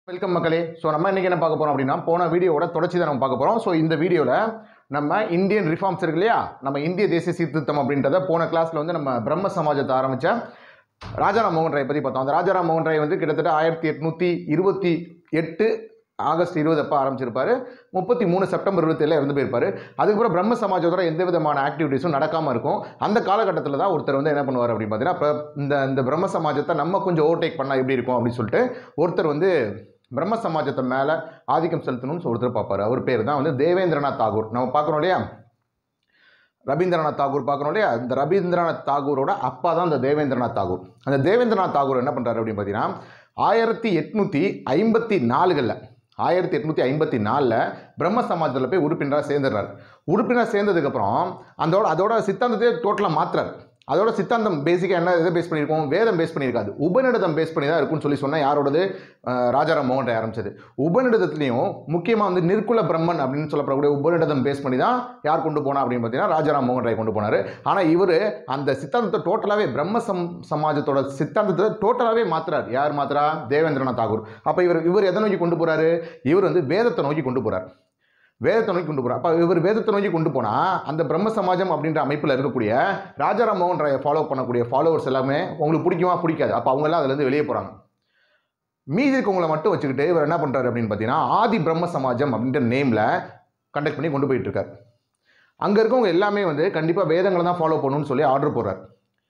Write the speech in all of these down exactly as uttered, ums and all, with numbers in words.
Welcome மக்களே. So நம்ம இன்றைக்கி என்ன பார்க்க போகிறோம் அப்படின்னா, போன வீடியோவோட தொடர்ச்சி தான் நம்ம பார்க்க போகிறோம். ஸோ இந்த வீடியோவில் நம்ம இந்தியன் ரிஃபார்ம்ஸ் இருக்கு இல்லையா, நம்ம இந்திய தேசிய சீர்திருத்தம் அப்படின்றத போன கிளாஸில் வந்து நம்ம பிரம்ம சமாஜத்தை ஆரம்பித்த ராஜாராம் மோகன் ராய் பற்றி பார்த்தோம். அந்த ராஜாராம் மோகன் ராய் வந்து கிட்டத்தட்ட ஆயிரத்தி எட்நூற்றி இருபத்தி எட்டு ஆகஸ்ட் இருபது அப்போ ஆரம்பிச்சிருப்பார். முப்பத்தி மூணு செப்டம்பர் இருபத்தேழில் இறந்து போயிருப்பார். அதுக்கப்புறம் பிரம்ம சமாஜத்தோட எந்த விதமான ஆக்டிவிட்டீஸும் நடக்காமல் இருக்கும். அந்த காலகட்டத்தில் தான் ஒருத்தர் வந்து என்ன பண்ணுவார் அப்படின்னு பார்த்தீங்கன்னா, இப்போ இந்த இந்த பிரம்ம சமாஜத்தை நம்ம கொஞ்சம் ஓவர்டேக் பண்ணால் எப்படி இருக்கும் அப்படின்னு சொல்லிட்டு ஒருத்தர் வந்து பிரம்ம சமாஜத்தை மேலே ஆதிக்கம் செலுத்தணும்னு ஒருத்தர் பார்ப்பார். அவர் பேர் தான் வந்து தேவேந்திரநாத் தாகூர். நம்ம பார்க்குறோம் இல்லையா, ரவீந்திரநாத் தாகூர் பார்க்குறோம் இல்லையா, இந்த ரவீந்திரநாத் தாகூரோட அப்பா தான் இந்த தேவேந்திரநாத் தாகூர். அந்த தேவேந்திரநாத் தாகூர் என்ன பண்ணுறாரு அப்படின்னு பார்த்தீங்கன்னா, ஆயிரத்தி எட்நூற்றி ஐம்பத்தி நாலுகளில் ஆயிரத்தி எட்நூற்றி ஐம்பத்தி நாலில் பிரம்ம சமாஜத்தில் போய் உறுப்பினராக சேர்ந்துடுறாரு. உறுப்பினராக சேர்ந்ததுக்கப்புறம் அதோட அதோட சித்தாந்தத்தையே டோட்டலாக மாற்றுறாரு. அதோட சித்தாந்தம் பேசிக்காக என்ன எதை பேஸ் பண்ணியிருக்கோம், வேதம் பேஸ் பண்ணியிருக்காது, உபநிடதம் பேஸ் பண்ணி தான் இருக்குன்னு சொல்லி சொன்னால் யாரோடது, ராஜாராம் மோகன் ராய் ஆரம்பிச்சது. உபநிடதத்துலேயும் முக்கியமாக வந்து நிர்குல பிரம்மன் அப்படின்னு சொல்லப்படக்கூடிய உபநிடதம் பேஸ் பண்ணி தான் யார் கொண்டு போனா அப்படின்னு பார்த்தீங்கன்னா ராஜாராம் மோகன் ராய் கொண்டு போனார். ஆனால் இவர் அந்த சித்தாந்தத்தை டோட்டலாகவே பிரம்ம சம் சமாஜத்தோட சித்தாந்தத்தை டோட்டலாகவே மாற்றுறார். யார் மாத்திரா, தேவேந்திரநாத் தாகூர். அப்போ இவர் இவர் எதை நோக்கி கொண்டு போகிறாரு, இவர் வந்து வேதத்தை நோக்கி கொண்டு போகிறார். வேதத்தை நோக்கி கொண்டு போகிறார். அப்போ இவர் வேதத்தை நோக்கி கொண்டு போனால் அந்த பிரம்ம சமாஜம் அப்படின்ற அமைப்பில் இருக்கக்கூடிய ராஜாராம் மோகன் ராயை ஃபாலோ பண்ணக்கூடிய ஃபாலோவர்ஸ் எல்லாமே உங்களுக்கு பிடிக்குமா பிடிக்காது. அப்போ அவங்கெல்லாம் அதுலேருந்து வெளியே போகிறாங்க. மீதி இருக்கவங்களை மட்டும் வச்சுக்கிட்டு இவர் என்ன பண்ணுறாரு அப்படின்னு பார்த்தீங்கன்னா, ஆதி பிரம்ம சமாஜம் அப்படின்ற நேமில் கண்டக்ட் பண்ணி கொண்டு போயிட்டு இருக்கார். அங்கே இருக்கவங்க எல்லாமே வந்து கண்டிப்பாக வேதங்களை தான் ஃபாலோ பண்ணணும்னு சொல்லி ஆர்டர் போடுறார்.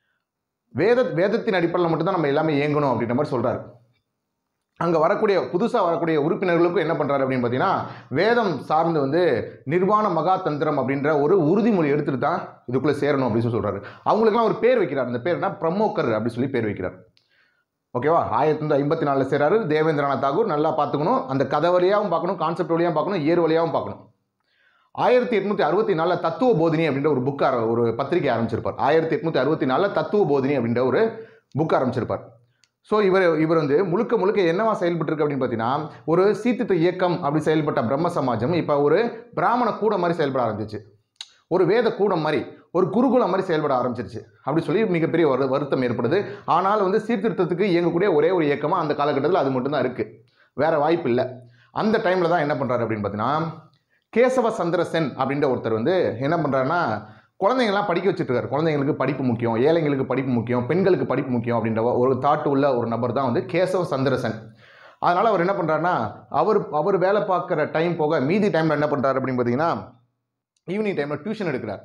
வேத வேதத்தின் அடிப்படையில் மட்டும்தான் நம்ம எல்லாமே இயங்கணும் அப்படின்ற மாதிரி சொல்கிறார். அங்கே வரக்கூடிய புதுசாக வரக்கூடிய உறுப்பினர்களுக்கும் என்ன பண்ணுறாரு அப்படின்னு பார்த்தீங்கன்னா, வேதம் சார்ந்து வந்து நிர்வாண மகா தந்திரம் அப்படின்ற ஒரு உறுதிமொழி எடுத்துகிட்டு தான் இதுக்குள்ளே சேரணும் அப்படின்னு சொல்லி சொல்கிறாரு. அவங்களுக்குலாம் ஒரு பேர் வைக்கிறார். அந்த பேர்னா பிரமோக்கர் அப்படின்னு சொல்லி பேர் வைக்கிறார். ஓகேவா, ஆயிரத்தி தொள்ளாயிரத்தி ஐம்பத்தி நாலில் சேராரு தேவேந்திரநாத் தாகூர். நல்லா பார்த்துக்கணும், அந்த கதை வழியாகவும் பார்க்கணும், கான்செப்ட் வழியாகவும் பார்க்கணும், ஏர் வழியாகவும் பார்க்கணும். ஆயிரத்தி எட்நூற்றி அறுபத்தி நாலில் தத்துவ போதினி அப்படின்ற ஒரு புக் ஒரு பத்திரிகை ஆரம்பிச்சிருப்பார். ஆயிரத்தி எட்நூற்றி அறுபத்தி நாலில் தத்துவ போதினி அப்படின்ற ஒரு புக் ஆரம்பிச்சிருப்பார். ஸோ இவர் இவர் வந்து முழுக்க முழுக்க என்னவா செயல்பட்டுருக்கு அப்படின்னு பார்த்தீங்கன்னா, ஒரு சீர்திருத்த இயக்கம் அப்படி செயல்பட்ட பிரம்ம சமாஜம் இப்போ ஒரு பிராமண கூடம் மாதிரி செயல்பட ஆரம்பிச்சிச்சு. ஒரு வேத கூடம் மாதிரி, ஒரு குருகுலம் மாதிரி செயல்பட ஆரம்பிச்சிருச்சு அப்படி சொல்லி மிகப்பெரிய ஒரு வருத்தம் ஏற்படுது. ஆனால் வந்து சீர்திருத்தத்துக்கு இயங்கக்கூடிய ஒரே ஒரு இயக்கமாக அந்த காலகட்டத்தில் அது மட்டும்தான் இருக்குது, வேற வாய்ப்பு இல்லை. அந்த டைமில் தான் என்ன பண்ணுறாரு அப்படின்னு பார்த்தீங்கன்னா, கேசவ சந்திர சென் அப்படின்ற ஒருத்தர் வந்து என்ன பண்ணுறாருன்னா, குழந்தைங்கள்லாம் படிக்க வச்சுட்டு இருக்காரு. குழந்தைங்களுக்கு படிப்பு முக்கியம், ஏழைங்களுக்கு படிப்பு முக்கியம், பெண்களுக்கு படிப்பு முக்கியம் அப்படின்ற ஒரு தாட்டு உள்ள ஒரு நபர் தான் வந்து கேசவ சந்திரசன். அதனால் அவர் என்ன பண்ணுறாருன்னா, அவர் அவர் வேலை பார்க்குற டைம் போக மீதி டைமில் என்ன பண்ணுறாரு அப்படின்னு பார்த்தீங்கன்னா, ஈவினிங் டைமில் டியூஷன் எடுக்கிறார்.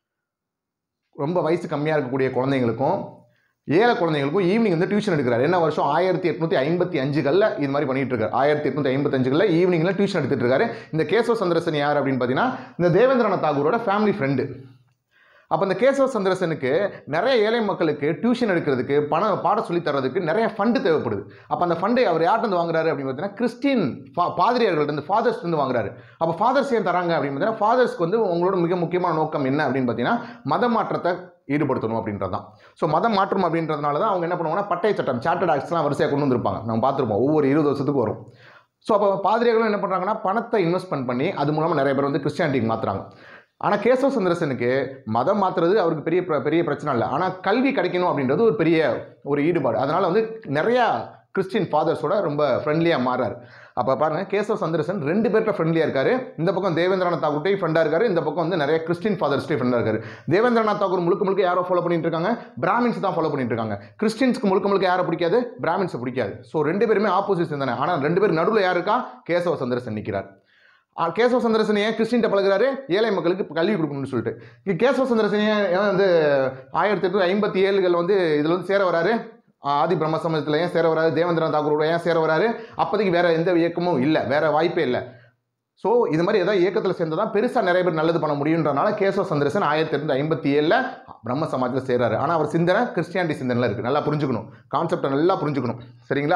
ரொம்ப வயசு கம்மியாக இருக்கக்கூடிய குழந்தைங்களுக்கும் ஏழை குழந்தைங்களுக்கும் ஈவினிங் வந்து டியூஷன் எடுக்கிறார். என்ன வருஷம் ஆயிரத்தி எட்நூற்றி ஐம்பத்தி அஞ்சுகளில் இது மாதிரி பண்ணிட்டு இருக்காரு. ஆயிரத்தி எட்நூற்றி ஐம்பத்தி அஞ்சுகளில் ஈவினிங்கில் டியூஷன் எடுத்துகிட்டு இருக்காரு. இந்த கேசவ சந்திரசன் யார் அப்படின்னு பார்த்தீங்கன்னா, இந்த தேவேந்திரநாத் தாகூரோட ஃபேமிலி ஃப்ரெண்டு. அப்போ இந்த கேசவ சந்திரசனுக்கு நிறைய ஏழை மக்களுக்கு டியூஷன் எடுக்கிறதுக்கு, பணம் பாட சொல்லி தர்றதுக்கு நிறைய ஃபண்டு தேவைப்படுது. அப்போ அந்த ஃபண்டை அவர் யார்ட்டு வாங்குறாரு அப்படின்னு பார்த்தீங்கன்னா, கிறிஸ்டின் பா பாதிரியார்கள்ட்ட ஃபாதர்ஸ் வந்து வாங்குறாரு. அப்போ ஃபாதர்ஸ் ஏன் தராங்க அப்படின்னு பார்த்தீங்கன்னா, ஃபாதர்ஸ்க்கு வந்து உங்களோட மிக முக்கியமான நோக்கம் என்ன அப்படின்னு பார்த்தீங்கன்னா, மத மாற்றத்தை ஈடுபடுத்தணும் அப்படின்றது தான். ஸோ மதம் மாற்றம் அப்படின்றதுனால தான் அவங்க என்ன பண்ணுவாங்கன்னா, பட்டய சட்டம் சார்ட்டர்ட் ஆக்ட்ஸ்லாம் வரிசையாக கொண்டு வந்திருப்பாங்க. நம்ம பார்த்துருப்போம், ஒவ்வொரு இருபது வருஷத்துக்கு வரும். ஸோ அப்போ பாதிரியார்களும் என்ன பண்ணுறாங்கன்னா, பணத்தை இன்வெஸ்ட்மெண்ட் பண்ணி அது மூலமாக நிறைய பேர் வந்து கிறிஸ்டியானிட்டிக்கு மாற்றுறாங்க. ஆனால் கேசவ சந்திரசனுக்கு மதம் மாற்றுறது அவருக்கு பெரிய பெரிய பிரச்சனை இல்லை. ஆனால் கல்வி கிடைக்கணும் அப்படின்றது ஒரு பெரிய ஒரு ஈடுபாடு. அதனால் வந்து நிறையா கிறிஸ்டின் ஃபாதர்ஸோட ரொம்ப ஃப்ரெண்ட்லியாக மாறாரு. அப்போ பாருங்கள், கேசவ சந்திரசன் ரெண்டு பேர்கிட்ட ஃப்ரெண்ட்லியாக இருக்காரு. இந்த பக்கம் தேவேந்திரநாத் தாகூர்ட்டையும் ஃப்ரெண்டாக இருக்காரு, இந்த பக்கம் வந்து நிறைய கிறிஸ்டின் ஃபாதர்ஸ்ட்டையும் ஃப்ரெண்டாக இருக்காரு. தேவேந்திரநாத் தாகூர் முழுக்க முழுக்க யாரோ ஃபாலோ பண்ணிட்டு இருக்காங்க, பிராமின்ஸ் தான் ஃபாலோ பண்ணிட்டு இருக்காங்க. கிறிஸ்டின்ஸ்க்கு முழுக்க முழுக்க யாரை பிடிக்காது, பிராமின்ஸை பிடிக்காது. ஸோ ரெண்டு பேருமே ஆப்போசிஷன் தானே. ஆனால் ரெண்டு பேரும் நடுவில் யார் இருக்கா, கேசவ சந்திரசன் நிற்கிறார். கேசவ சந்திரசன் ஏன் கிறிஸ்டின்ட்ட பழகிறாரு, ஏழை மக்களுக்கு கல்வி கொடுக்கணும்னு சொல்லிட்டு. கேசவ சந்திரசன் ஏன் வந்து ஆயிரத்தி எட்நூற்றி ஐம்பத்தி ஏழுகள் வந்து இதில் வந்து சேர வராரு, ஆதி பிரம்ம சமாஜத்தில் ஏன் சேர வராரு, தேவேந்திரநாத் தாகூரோட ஏன் சேர வராரு, அப்போதைக்கு வேற எந்த இயக்கமும் இல்லை, வேற வாய்ப்பே இல்லை. ஸோ இது மாதிரி ஏதாவது இயக்கத்தில் சேர்ந்ததான் பெருசாக நிறைய பேர் நல்லது பண்ண முடியுன்றனால கேசவ சந்திரசன் ஆயிரத்தி எட்நூற்றி ஐம்பத்தி ஏழில் பிரம்ம சமாஜத்தில் சேராரு. ஆனால் அவர் சிந்தனை கிறிஸ்டியானிட்டி சிந்தனையில் இருக்குது. நல்லா புரிஞ்சுக்கணும், கான்செப்டை நல்லா புரிஞ்சுக்கணும், சரிங்களா.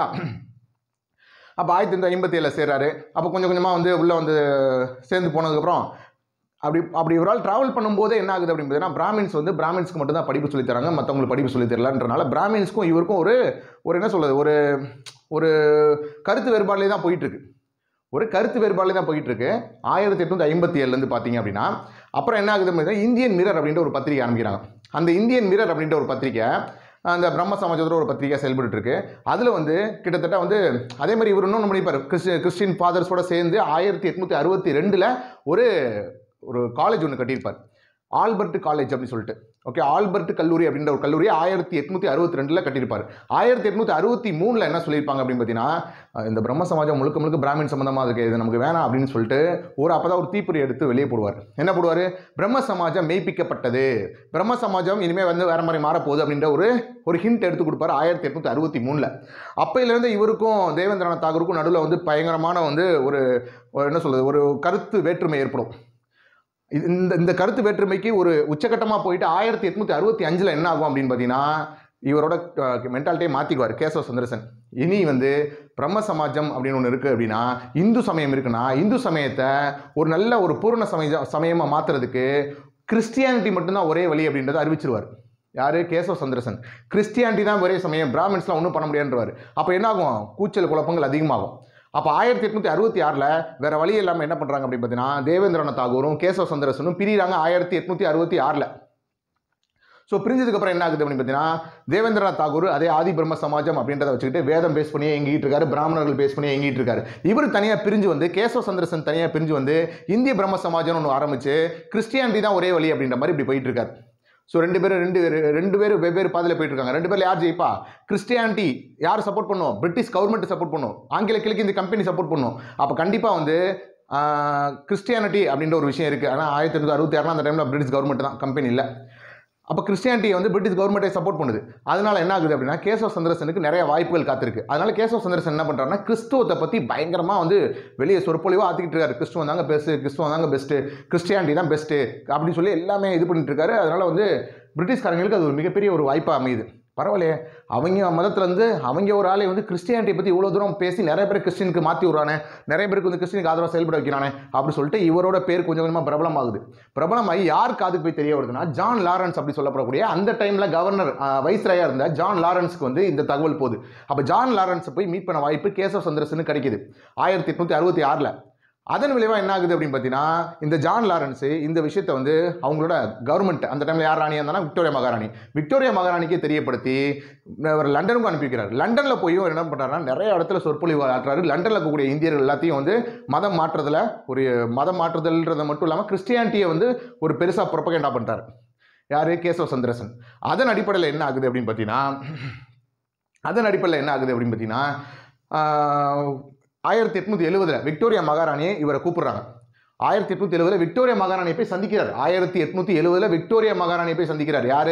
அப்போ ஆயிரத்தி தொள்ளாயிரத்தி ஐம்பத்தி ஏழில் சேர்றாரு. அப்போ கொஞ்சம் கொஞ்சமாக வந்து உள்ளே வந்து சேர்ந்து போனதுக்கப்புறம் அப்படி அப்படி ஒரு ஆள் ட்ராவல் பண்ணும்போது என்ன ஆகுது அப்படின்னு பார்த்தீங்கன்னா, பிராமின்ஸ் வந்து பிராமின்ஸ்க்கு மட்டும் தான் படிப்பு சொல்லித் தராங்க, மற்றவங்களுக்கு படிப்பு சொல்லித் தரலன்றனால பிராமின்ஸ்க்கும் இவருக்கும் ஒரு ஒரு என்ன சொல்கிறது, ஒரு ஒரு கருத்து வேறுபாடுலேயே தான் போயிட்டுருக்கு. ஒரு கருத்து வேறுபாடுலேயே தான் போயிட்டுருக்கு. ஆயிரத்தி எட்நூற்றி ஐம்பத்தி ஏழுலேருந்து பார்த்தீங்க அப்படின்னா, அப்புறம் என்ன ஆகுது அப்படின்னா, இந்தியன் மிரர் அப்படின்ற ஒரு பத்திரிகை ஆரம்பிக்கிறாங்க. அந்த இந்தியன் மிரர் அப்படின்ற ஒரு பத்திரிகை அந்த பிரம்ம சமாஜத்தோட ஒரு பத்திரிகை செயல்பட்டு இருக்கு. அதில் வந்து கிட்டத்தட்ட வந்து அதே மாதிரி இவர் இன்னொன்று பண்ணிப்பார், கிறிஸ்டி கிறிஸ்டின் ஃபாதர்ஸோட சேர்ந்து ஆயிரத்தி எட்நூற்றி அறுபத்தி ரெண்டில் ஒரு ஒரு காலேஜ் ஒன்று கட்டியிருப்பார், ஆல்பர்ட் காலேஜ் அப்படின்னு சொல்லிட்டு. ஓகே, ஆல்பர்ட் கல்லூரி அப்படின்ற ஒரு கல்லூரி ஆயிரத்தி எட்நூற்றி அறுபத்தி ரெண்டில் கட்டியிருப்பார். ஆயிரத்தி எட்நூற்றி அறுபத்தி மூணில் என்ன சொல்லியிருப்பாங்க அப்படின்னு பார்த்தீங்கன்னா, இந்த பிரம்ம சமாஜம் முழுக்க முழுக்க பிராமின் சம்பந்தமாக இருக்குது, இது நமக்கு வேணாம் அப்படின்னு சொல்லிட்டு ஒரு அப்போ தான் ஒரு தீப்பொறி எடுத்து வெளியே போடுவார். என்ன போடுவார்? பிரம்ம சமாஜம் மெய்ப்பிக்கப்பட்டது, பிரம்ம சமாஜம் இனிமேல் வந்து வேற மாதிரி மாறப்போகுது அப்படின்ற ஒரு ஒரு ஹிண்ட் எடுத்து கொடுப்பார் ஆயிரத்தி எட்நூற்றி அறுபத்தி மூணில். அப்பையிலேருந்து இவருக்கும் தேவேந்திரநாத் தாகூருக்கும் நடுவில் வந்து பயங்கரமான வந்து ஒரு என்ன சொல்கிறது, ஒரு கருத்து வேற்றுமை ஏற்படும். இந்த இந்த கருத்து வேற்றுமைக்கு ஒரு உச்சகட்டமாக போயிட்டு ஆயிரத்தி எட்நூற்றி அறுபத்தி அஞ்சில் என்ன ஆகும் அப்படின்னு பார்த்தீங்கன்னா, இவரோட மென்டாலிட்டியை மாற்றிக்குவார் கேசவ சுந்தரசன். இனி வந்து பிரம்ம சமாஜம் அப்படின்னு ஒன்று இருக்குது அப்படின்னா, இந்து சமயம் இருக்குன்னா இந்து சமயத்தை ஒரு நல்ல ஒரு பூர்ண சமய சமயமாக மாற்றுறதுக்கு கிறிஸ்டியானிட்டி மட்டும்தான் ஒரே வழி அப்படின்றத அறிவிச்சிருவார். யார்? கேசவ சுந்தரசன். கிறிஸ்டியானிட்டி தான் ஒரே சமயம், பிராமின்ஸ்லாம் ஒன்றும் பண்ண முடியாதுன்றவார். அப்போ என்ன ஆகும்? கூச்சல் குழப்பங்கள் அதிகமாகும். அப்போ ஆயிரத்தி எட்நூற்றி அறுபத்தி ஆறில் வேறு வழி இல்லாமல் என்ன பண்ணுறாங்க அப்படின்னு பார்த்தீங்கன்னா, தேவேந்திரநாத் தாகூரும் கேசவ சுந்தரசனும் பிரிகிறாங்க ஆயிரத்தி எட்நூற்றி அறுபத்தி ஆறில். ஸோ பிரிஞ்சதுக்கப்புறம் என்ன ஆகுது அப்படின்னு பார்த்தீங்கன்னா, தேவேந்திரநாத் தாகூர் அதே ஆதி பிரம்ம சமாஜம் அப்படின்றத வச்சுக்கிட்டு வேதம் பேஸ் பண்ணியே எங்கிட்டு இருக்காரு, பிராமணர்கள் பேஸ் பண்ணியே எங்கிட்டு இருக்காரு. இவர் தனியாக பிரிஞ்சு வந்து கேசவ சுந்தரசன் தனியாக பிரிஞ்சு வந்து இந்திய பிரம்ம சமாஜம்னு ஒன்று ஆரம்பிச்சு கிறிஸ்டியானிட்டி தான் ஒரே வழி அப்படின்ற மாதிரி இப்படி போயிட்டு இருக்காரு. ஸோ ரெண்டு பேரும் ரெண்டு ரெண்டு பேரும் வெவ்வேறு பாதையில் போயிட்டு இருக்காங்க. ரெண்டு பேரில் யார் ஜெயிப்பா? கிறிஸ்டியானிட்டி யார் சப்போர்ட் பண்ணும்? பிரிட்டிஷ் கவர்மெண்ட் சப்போர்ட் பண்ணும், ஆங்கில கிழக்கு இந்த கம்பெனி சப்போர்ட் பண்ணும். அப்போ கண்டிப்பாக வந்து கிறிஸ்டியானிட்டி அப்படின்ற ஒரு விஷயம் இருக்குது. ஆனால் ஆயிரத்தி எட்நூற்றி அறுபத்தி ஆறுனா அந்த டைமில் பிரிட்டிஷ் கவர்மெண்ட் தான், கம்பெனி இல்லை. அப்போ கிறிஸ்டியானிட்டியை வந்து பிரிட்டிஷ் கவர்மெண்ட்டை சப்போர்ட் பண்ணுது. அதனால் என்ன ஆகுது அப்படின்னா, கேசவ சுந்தரசனுக்கு நிறைய வாய்ப்புகள் காத்திருக்கு. அதனால் கேசவ சுந்தரசன் என்ன பண்ணுறாருன்னா, கிறிஸ்துவத்தை பற்றி பயங்கரமாக வந்து வெளியே சொற்பொழிவாக ஆற்றிக்கிட்டு இருக்காரு. கிறிஸ்துவம் தாங்க பெஸ்ட்டு, கிறிஸ்துவம் தாங்க பெஸ்ட்டு, கிறிஸ்டியானிட்டி தான் பெஸ்ட்டு அப்படின்னு சொல்லி எல்லாமே இது பண்ணிட்டு இருக்காரு. அதனால் வந்து பிரிட்டிஷ்காரங்களுக்கு அது ஒரு மிகப்பெரிய ஒரு வாய்ப்பாக அமையுது. பரவாயில்லையே, அவங்க மதத்துலேருந்து அவங்க ஒரு ஆளை வந்து கிறிஸ்டியானிட்டி பற்றி இவ்வளோ தூரம் பேசி நிறைய பேர் கிறிஸ்டினுக்கு மாற்றி விட்றானே, நிறைய பேருக்கு வந்து கிறிஸ்டினுக்கு ஆதரவாக செயல்பட வைக்கிறானே அப்படின்னு சொல்லிட்டு இவரோட பேர் கொஞ்சம் கொஞ்சமாக பிரபலமாகுது. பிரபலமாகி யார் காதுக்கு போய் தெரிய வருதுன்னா, ஜான் லாரன்ஸ் அப்படி சொல்லப்படக்கூடிய அந்த டைமில் கவர்னர் வைஸ்ராயாக இருந்த ஜான் லாரன்ஸ்க்கு வந்து இந்த தகவல் போகுது. அப்போ ஜான் லாரன்ஸை போய் மீட் பண்ண வாய்ப்பு கேசவ சுந்தரசனுக்கு கிடைக்குது ஆயிரத்தி எட்நூற்றி அறுபத்தி ஆறில். அதன் விளைவாக என்ன ஆகுது அப்படின்னு பார்த்தீங்கன்னா, இந்த ஜான் லாரன்ஸு இந்த விஷயத்தை வந்து அவங்களோட கவர்மெண்ட் அந்த டைமில் யார் ராணியாக இருந்தானா விக்டோரியா மகாராணி, விக்டோரியா மகாராணிக்கே தெரியப்படுத்தி அவர் லண்டனுக்கும் அனுப்பி வைக்கிறார். லண்டனில் போயும் என்ன பண்ணுறாருன்னா, நிறைய இடத்துல சொற்பொழிவு ஆற்றுறாரு. லண்டனில் இருக்கக்கூடிய இந்தியர்கள் எல்லாத்தையும் வந்து மதம் மாற்றுறதுல ஒரு மதம் மாற்றுதல்ன்றதை மட்டும் இல்லாமல் கிறிஸ்டியானிட்டியை வந்து ஒரு பெருசாக புரப்பகேண்டா பண்ணுறாரு. யார்? கேசவ சுந்தரசன். அதன் அடிப்படையில் என்ன ஆகுது அப்படின்னு பார்த்தீங்கன்னா அதன் அடிப்படையில் என்ன ஆகுது அப்படின்னு பார்த்தீங்கன்னா ஆயிரத்தி எட்நூற்றி எழுபதில் விக்டோரியா மகாராணியை இவரை கூப்பிடுறாங்க. ஆயிரத்தி எட்நூற்றி எழுபதில் விக்டோரியா மகாராணியை போய் சந்திக்கிறார். ஆயிரத்தி எட்நூற்றி எழுபதில் விக்டோரியா மகாராணியை போய் சந்திக்கிறார். யார்?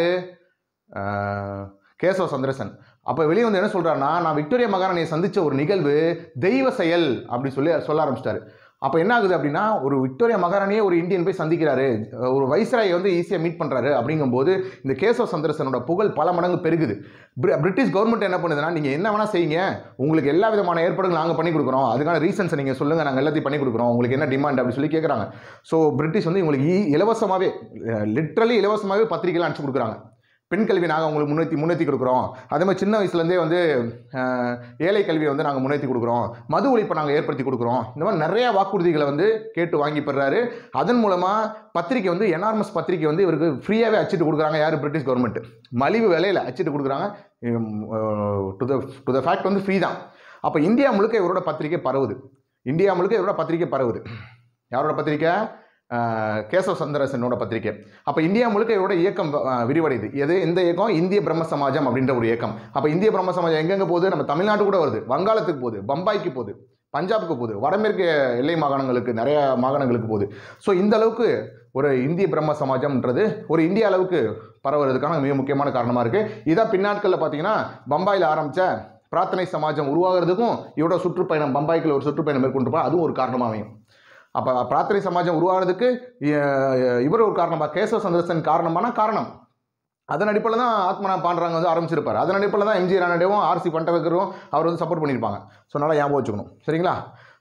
கேசவ சுந்தரசன். அப்போ வெளியே வந்து என்ன சொல்கிறாருன்னா, நான் விக்டோரியா மகாராணியை சந்தித்த ஒரு நிகழ்வு தெய்வ செயல் அப்படி சொல்லி சொல்ல ஆரம்பிச்சிட்டாரு. அப்போ என்ன ஆகுது அப்படின்னா, ஒரு விக்டோரியா மகாராணியே ஒரு இந்தியன் போய் சந்திக்கிறாரு, ஒரு வைஸ்ராயை வந்து ஈஸியாக மீட் பண்ணுறாரு. அப்படிங்கும்போது இந்த கேசவ சுந்தரசனோட புகழ் பல மடங்கு பெருகுது. பிரிட்டிஷ் கவர்மெண்ட் என்ன பண்ணுதுன்னா, நீங்கள் என்ன வேணால் செய்யுங்க, உங்களுக்கு எல்லா விதமான ஏற்பாடுகள் நாங்கள் பண்ணி கொடுக்குறோம், அதுக்கான ரீசன்ஸை நீங்கள் சொல்லுங்கள், நாங்கள் எல்லாத்தையும் பண்ணி கொடுக்குறோம், உங்களுக்கு என்ன டிமாண்ட் அப்படி சொல்லி கேட்குறாங்க. ஸோ பிரிட்டிஷ் வந்து உங்களுக்கு இலவசமாகவே லிட்ரலி இலவசமாகவே பத்திரிகைலாம் அனுப்பிச்சு கொடுக்குறாங்க. பெண் கல்வி நாங்கள் உங்களுக்கு முன்னேற்றி முன்னேற்றி கொடுக்குறோம், அதே மாதிரி சின்ன வயசுலேருந்தே வந்து ஏழை கல்வியை வந்து நாங்கள் முன்னேற்றி கொடுக்குறோம், மது ஒழிப்பை நாங்கள் ஏற்படுத்தி கொடுக்குறோம், இந்த மாதிரி நிறையா வாக்குறுதிகளை வந்து கேட்டு வாங்கி பெறாரு. அதன் மூலமாக பத்திரிக்கை வந்து எனார்மஸ் பத்திரிக்கை வந்து இவருக்கு ஃப்ரீயாகவே அச்சிட்டு கொடுக்குறாங்க. யார்? பிரிட்டிஷ் கவர்மெண்ட் மலிவு விலையில் அச்சிட்டு கொடுக்குறாங்க. To the to the fact வந்து ஃப்ரீ தான். அப்போ இந்தியா முழுக்க இவரோட பத்திரிக்கை பரவுது. இந்தியா முழுக்க இவரோட பத்திரிக்கை பரவுது. யாரோட பத்திரிக்கை? கேசவ சுந்தரசனோட பத்திரிகை. அப்போ இந்தியா முழுக்க இவரோட இயக்கம் விரிவடையுது. எது? இந்த இயக்கம் இந்திய பிரம்ம சமாஜம் அப்படின்ற ஒரு இயக்கம். அப்போ இந்திய பிரம்ம சமாஜம் எங்கெங்கே போகுது? நம்ம தமிழ்நாட்டு கூட வருது, வங்காளத்துக்கு போகுது, பம்பாய்க்கு போகுது, பஞ்சாபுக்கு போகுது, வடமேற்கு எல்லை மாகாணங்களுக்கு நிறைய மாகாணங்களுக்கு போகுது. ஸோ இந்த அளவுக்கு ஒரு இந்திய பிரம்ம சமாஜம்ன்றது ஒரு இந்திய அளவுக்கு பரவுறதுக்கான மிக முக்கியமான காரணமாக இருக்குது. இதான் பின்னாட்களில் பார்த்தீங்கன்னா பம்பாயில் ஆரம்பித்த பிரார்த்தனை சமாஜம் உருவாகிறதுக்கும் இவரோட சுற்றுப்பயணம், பம்பாய்க்குள்ள ஒரு சுற்றுப்பயணம் மேற்கொண்டிருப்பா, அதுவும் ஒரு காரணமாக அமையும். அப்போ பிரார்த்தனை சமாஜம் உருவாகிறதுக்கு இவர் ஒரு காரணமாக, கேசவ சுந்தரசன் காரணமான காரணம். அதன் அடிப்படையில் தான் ஆத்மனா பாண்டுறாங்க வந்து ஆரம்பிச்சிருப்பார். அதன் அடிப்படையில் தான் எம்ஜி ராணடேவும் ஆர்சி பண்டகரும் அவர் வந்து சப்போர்ட் பண்ணியிருப்பாங்க. ஸோ நல்லா ஞாபகம் வச்சுக்கணும். சரிங்களா?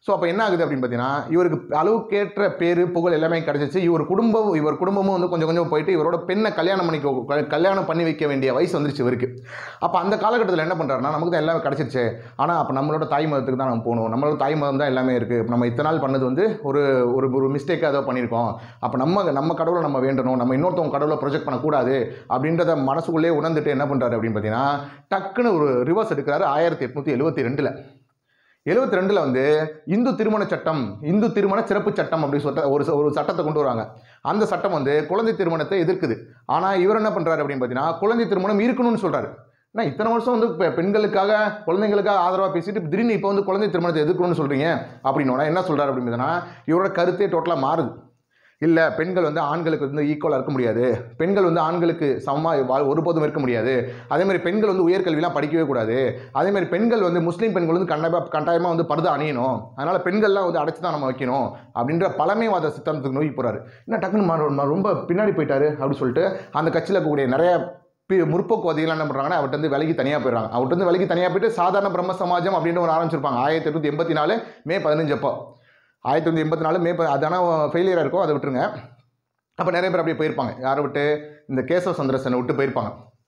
ஸோ அப்போ என்ன ஆகுது அப்படின்னு பார்த்தீங்கன்னா இவருக்கு அளவுக்கேற்ற பேர் புகழ் எல்லாமே கிடச்சிச்சு. இவர் குடும்பம் இவர் குடும்பமும் வந்து கொஞ்சம் கொஞ்சம் போயிட்டு இவரோட பெண்ணை கல்யாணம் பண்ணிக்க கல்யாணம் பண்ணி வைக்க வேண்டிய வயசு வந்துருச்சு இவருக்கு. அப்போ அந்த காலகட்டத்தில் என்ன பண்ணுறாருன்னா நமக்கு தான் எல்லாமே கிடச்சிருச்சு, ஆனால் அப்போ நம்மளோட தாய் மதத்துக்கு தான் நம்ம போகணும், நம்மளோட தாய் மதம் தான் எல்லாமே இருக்குது, நம்ம இத்தனை நாள் பண்ணது வந்து ஒரு ஒரு ஒரு மிஸ்டேக்காக ஏதோ பண்ணியிருக்கோம், அப்போ நம்ம நம்ம கடவுளை நம்ம வேண்டணும், நம்ம இன்னொருத்தவங்க கடவுளை ப்ரொஜெக்ட் பண்ணக்கூடாது அப்படின்றத மனசுக்குள்ளே உணர்ந்துட்டு என்ன பண்ணுறாரு அப்படின்னு பார்த்தீங்கன்னா டக்குன்னு ஒரு ரிவர்ஸ் எடுக்கிறாரு. ஆயிரத்தி எட்நூற்றி எழுபத்தி ரெண்டில் எழுபத்தி ரெண்டில் வந்து இந்து திருமண சட்டம், இந்து திருமண சிறப்பு சட்டம் அப்படின்னு சொல்லிட்டு ஒரு ஒரு சட்டத்தை கொண்டு வராங்க. அந்த சட்டம் வந்து குழந்தை திருமணத்தை எதிர்க்குது. ஆனால் இவர் என்ன பண்ணுறாரு அப்படின்னு பார்த்தீங்கன்னா குழந்தை திருமணம் இருக்கணும்னு சொல்கிறாரு. ஏன்னா இத்தனை வருஷம் வந்து பெண்களுக்காக குழந்தைங்களுக்காக ஆதரவாக பேசிட்டு திடீர்னு இப்போ வந்து குழந்தை திருமணத்தை எதிர்க்கணும்னு சொல்கிறீங்க அப்படின்னா என்ன சொல்கிறாரு அப்படின்னு பார்த்தீங்கன்னா இவரோட கருத்தே டோட்டலாக மாறுது. இல்லை, பெண்கள் வந்து ஆண்களுக்கு வந்து ஈக்குவலாக இருக்க முடியாது, பெண்கள் வந்து ஆண்களுக்கு சமமாக ஒருபோதும் இருக்க முடியாது, அதேமாதிரி பெண்கள் வந்து உயர்கல்விலாம் படிக்கவே கூடாது, அதேமாதிரி பெண்கள் வந்து முஸ்லீம் பெண்கள் வந்து கண்டிப்பாக கட்டாயமாக வந்து பர்தா அணியணும், அதனால் பெண்கள்லாம் வந்து அடைச்சி தான் நம்ம வைக்கணும் அப்படின்ற பழமைவாத சித்தாந்தத்துக்கு நோக்கி போகிறாரு. என்ன டக்குன்னு ரொம்ப பின்னாடி போயிட்டாரு அப்படின்னு சொல்லிட்டு அந்த கட்சியில் இருக்கக்கூடிய நிறைய முற்போக்குவாதிகள் என்ன பண்ணுறாங்கன்னா அவர்கிட்ட வந்து விலகி தனியாக போயிடுறாங்க. அவர்கிட்ட வந்து விலகி தனியாக போயிட்டு சாதாரண பிரம்ம சமாஜம் அப்படின்ற ஒரு ஆரம்பிச்சிருப்பாங்க ஆயிரத்தி எட்நூற்றி எண்பத்தி நாலு மே பதினஞ்சு அப்போ ஆயிரத்தி தொள்ளாயிரத்தி எண்பத்தி நாலு மே அதான ஃபெயிலியராக இருக்கும், அதை விட்டுருங்க. அப்போ நிறைய பேர் அப்படியே போயிருப்பாங்க. யாரை விட்டு? இந்த கேசவ சந்திரசனை விட்டு போயிருப்பாங்க.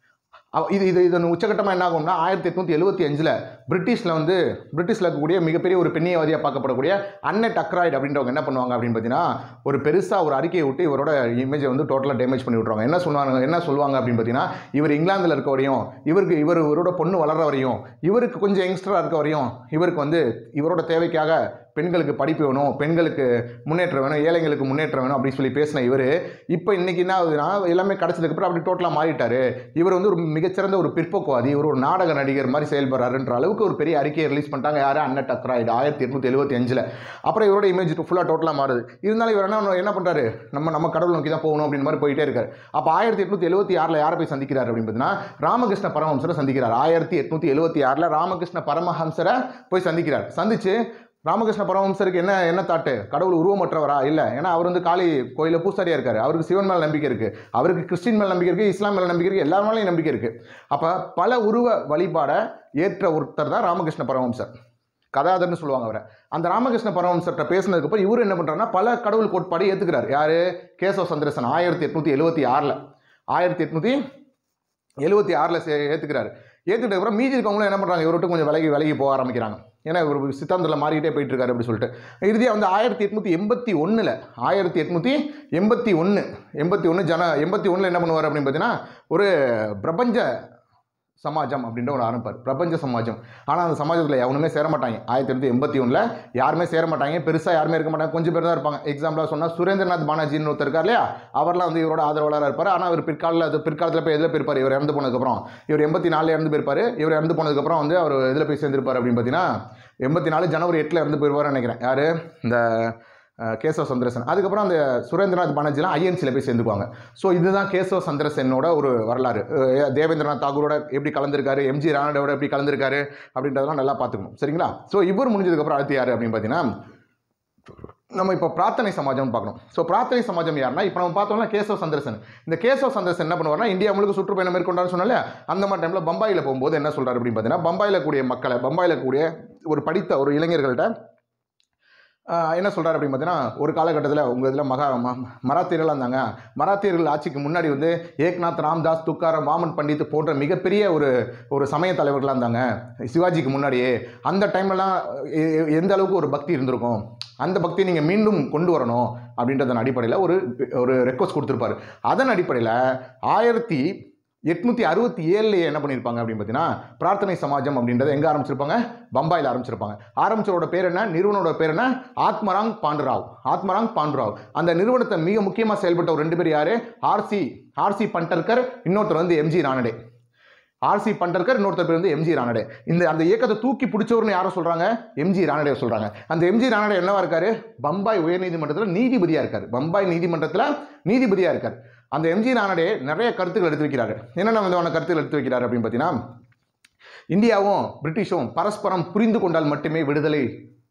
இது இது இதன் உச்சகட்டமாக என்ன ஆகும்னா ஆயிரத்தி எட்நூற்றி எழுபத்தி அஞ்சில் பிரிட்டிஷில் வந்து பிரிட்டிஷில் இருக்கக்கூடிய மிகப்பெரிய ஒரு பெண்ணியவாதியாக பார்க்கப்படக்கூடிய அன்னட் அக்ராய்டு அப்படின்றவங்க என்ன பண்ணுவாங்க அப்படின்னு பார்த்தீங்கன்னா ஒரு பெருசாக ஒரு அறிக்கையை விட்டு இவரோட இமேஜை வந்து டோட்டலாக டேமேஜ் பண்ணி விட்ருவாங்க. என்ன சொல்லுவாங்க என்ன சொல்லுவாங்க அப்படின்னு பார்த்தீங்கன்னா இவர் இங்கிலாந்தில் இருக்க வரையும், இவருக்கு இவர் இவரோட பொண்ணு வளர்ற வரையும், இவருக்கு கொஞ்சம் யங்ஸ்டராக இருக்க வரையும் இவருக்கு வந்து இவரோட தேவைக்காக பெண்களுக்கு படிப்பு வேணும், பெண்களுக்கு முன்னேற்றம் வேணும், ஏழைங்களுக்கு முன்னேற்றம் வேணும் அப்படின்னு சொல்லி பேசின இவர் இப்போ இன்றைக்கி என்ன ஆகுதுன்னா எல்லாமே கிடச்சதுக்கப்புறம் அப்படி டோட்டலாக மாறிட்டார். இவர் வந்து ஒரு மிகச்சிறந்த ஒரு பிற்போக்குவாதி, இவர் ஒரு நாடக நடிகர் மாதிரி செயல்படுறாருன்ற அளவுக்கு ஒரு பெரிய அறிக்கையை ரிலீஸ் பண்ணிட்டாங்க. யார்? அன்னட் அக்ராய்டு ஆயிரத்தி எட்நூற்றி எழுபத்தி அஞ்சில். அப்புறம் இவரோட இமேஜ் ஃபுல்லாக டோட்டலாக மாறுது. இருந்தாலும் இவர் என்ன என்ன பண்ணுறாரு, நம்ம நம்ம கடவுள் நோக்கி தான் போகணும் அப்படின்னு மாதிரி போயிட்டே இருக்காரு. அப்போ ஆயிரத்தி எட்நூற்றி எழுபத்தி ஆறில் யாரை போய் சந்திக்கிறார் அப்படின்னு பார்த்தீங்கன்னா ராமகிருஷ்ண பரமஹம்சரை சந்திக்கிறார். ஆயிரத்தி எட்நூற்றி எழுபத்தி ஆறில் ராமகிருஷ்ண பரமஹம்சரை போய் சந்திக்கிறார். சந்திச்சு ராமகிருஷ்ண பரமஹம்சருக்கு என்ன என்ன தாட்டு, கடவுள் உருவமற்றவரா? இல்லை, ஏன்னா அவர் வந்து காளி கோயிலில் பூசாரியாக இருக்கார், அவருக்கு சிவன் மேலே நம்பிக்கை இருக்குது, அவருக்கு கிறிஸ்டின் மேலே நம்பிக்கை இருக்குது, இஸ்லாம் மேலே நம்பிக்கை இருக்குது, எல்லா மேலேயும் நம்பிக்கை இருக்குது. அப்போ பல உருவ வழிபாடை ஏற்ற ஒருத்தர் தான் ராமகிருஷ்ண பரமஹம்சர், கதாதர்னு சொல்லுவாங்க அவரை. அந்த ராமகிருஷ்ண பரமஹம்சர்கிட்ட பேசினதுக்கப்புறம் இவர் என்ன பண்ணுறாருன்னா பல கடவுள் கோட்பாடு ஏற்றுக்கிறார். யார்? கேசவ சந்திரசன் ஆயிரத்தி எட்நூற்றி எழுபத்தி ஆறில் ஆயிரத்தி எட்நூற்றி எழுபத்தி ஆறில் ஏற்றுக்கிறார். ஏற்றுக்கிட்ட அப்புறம் மீதி இருக்கவங்களும் என்ன பண்ணுறாங்க, இவர்கிட்ட கொஞ்சம் விலகி விலகி போக ஆரம்பிக்கிறாங்க. ஏன்னா ஒரு சித்தாந்தத்தில் மாறிக்கிட்டே போயிட்டு இருக்காரு அப்படி சொல்லிட்டு இறுதியாக வந்து ஆயிரத்தி எட்நூற்றி எண்பத்தி ஒன்றில் ஆயிரத்தி எட்நூற்றி எண்பத்தி ஒன்று எண்பத்தி ஒன்று ஜன எண்பத்தி ஒன்றில் என்ன பண்ணுவார் அப்படின்னு பார்த்தீங்கன்னா ஒரு பிரபஞ்ச சமாஜம் அப்படின்ற ஒரு ஆரம்பிப்பார், பிரபஞ்ச சமாஜம். ஆனால் அந்த சமாஜத்தில் எவனுமே சேர மாட்டாங்க. ஆயிரத்தி எட்நூற்றி எண்பத்தி ஒன்றில் யாருமே சேர மாட்டாங்க, பெருசாக யாருமே இருக்க மாட்டாங்க, கொஞ்சம் பேர் தான் இருப்பாங்க. எக்ஸாம்பிளாக சொன்னால் சுரேந்திரநாத் பானர்ஜின்னு ஒருத்தர் இருக்கார் இல்லையா, அவர்லாம் வந்து இவரோட ஆதரவாளராக இருப்பார். ஆனால் அவர் பிற்காலில் அது பிற்காலத்தில் போய் எதில் போயிருப்பார், இவர் இறந்து போனதுக்கப்புறம் இவர் எண்பத்தி நாலில் இறந்து போயிருப்பார். இவர் இறந்து போனதுக்கப்புறம் வந்து அவர் எதில் போய் சேர்ந்திருப்பார் அப்படின்னு பார்த்தீங்கன்னா எண்பத்தி நாலு ஜனவரி எட்டில் இறந்து போயிருவார்னு நினைக்கிறேன். யார்? இந்த கேசவ சந்திரசன். அதுக்கப்புறம் அந்த சுரேந்திரநாத் பானர்ஜிலாம் ஐஎன்சியில் போய் சேர்ந்துக்குவாங்க. ஸோ இதுதான் கேசவ சந்திரசனோட ஒரு வரலாறு. தேவேந்திரநாத் தாகூரோட எப்படி கலந்துருக்காரு, எம்ஜி ராணடோட எப்படி கலந்துருக்காரு அப்படின்றதெல்லாம் நல்லா பார்த்துக்கணும், சரிங்களா? ஸோ இவர் முடிஞ்சதுக்கப்புறம் அடுத்து யார் அப்படின்னு பார்த்தீங்கன்னா நம்ம இப்போ பிரார்த்தனை சமாஜம் பார்க்கணும். ஸோ பிரார்த்தனை சமாஜம் யாருன்னா இப்போ நம்ம பார்த்தோம்னா கேசவ சந்திரசன். இந்த கேசவ சந்திரசன் என்ன பண்ணுவார்னா இந்தியா முழுக்க சுற்றுப்பயணம் மேற்கொண்டான்னு சொன்னால அந்த மாதிரி டைமில் பம்பாயில் போகும்போது என்ன சொல்கிறார் அப்படின்னு பார்த்தீங்கன்னா பம்பாயில் கூடிய மக்களை, பம்பாயில் கூடிய ஒரு படித்த ஒரு இளைஞர்கள்ட்ட என்ன சொல்கிறார் அப்படின்னு பார்த்தீங்கன்னா ஒரு காலகட்டத்தில் உங்கள் இதில் மகா மராத்தியர்களாக இருந்தாங்க, மராத்தியர்கள் ஆட்சிக்கு முன்னாடி வந்து ஏக்நாத், ராம்தாஸ், துக்காராம், வாமன் பண்டித் போன்ற மிகப்பெரிய ஒரு ஒரு சமய தலைவர்களாக இருந்தாங்க சிவாஜிக்கு முன்னாடியே. அந்த டைம்லலாம் எந்த அளவுக்கு ஒரு பக்தி இருந்திருக்கும், அந்த பக்தியை நீங்கள் மீண்டும் கொண்டு வரணும் அப்படின்றதன் அடிப்படையில் ஒரு ஒரு ரெக்வஸ்ட் கொடுத்துருப்பார். அதன் அடிப்படையில் ஆயிரத்தி எட்நூற்றி அறுபத்தி ஏழுலேயே என்ன பண்ணியிருப்பாங்க அப்படின்னு பார்த்தீங்கன்னா பிரார்த்தனை சமாஜம் அப்படின்றத எங்கே ஆரம்பிச்சிருப்பாங்க? பம்பாயில் ஆரம்பிச்சிருப்பாங்க. ஆரம்பிச்சோட பேர் என்ன, நிறுவனோட பேர் என்ன? ஆத்மராங் பாண்டுராவ். ஆத்மராங் பாண்டுராவ். அந்த நிறுவனத்தை மிக முக்கியமாக செயல்பட்ட ஒரு ரெண்டு பேர் யார்? ஆர்சி ஆர்சி பண்டர்கர், இன்னொருத்தர் வந்து எம்ஜி ரானடே. ஆர்சி பண்டர்கர், இன்னொருத்தர் பேர் வந்து எம்ஜி ரானடே. இந்த அந்த இயக்கத்தை தூக்கி பிடிச்சவர்னு யாரை சொல்கிறாங்க? எம்ஜி ரானடே சொல்கிறாங்க. அந்த எம்ஜி ரானடே என்னவா இருக்காரு? பம்பாய் உயர்நீதிமன்றத்தில் நீதிபதியாக இருக்கார். பம்பாய் நீதிமன்றத்தில் நீதிபதியாக இருக்கார். அந்த எம்ஜி ரானடே நிறைய கருத்துக்கள் எடுத்து வைக்கிறாரு. என்னென்ன விதமான கருத்துக்கள் எடுத்து வைக்கிறார் அப்படின்னு பார்த்தீங்கன்னா இந்தியாவும் பிரிட்டிஷும் பரஸ்பரம் புரிந்து கொண்டால் மட்டுமே விடுதலை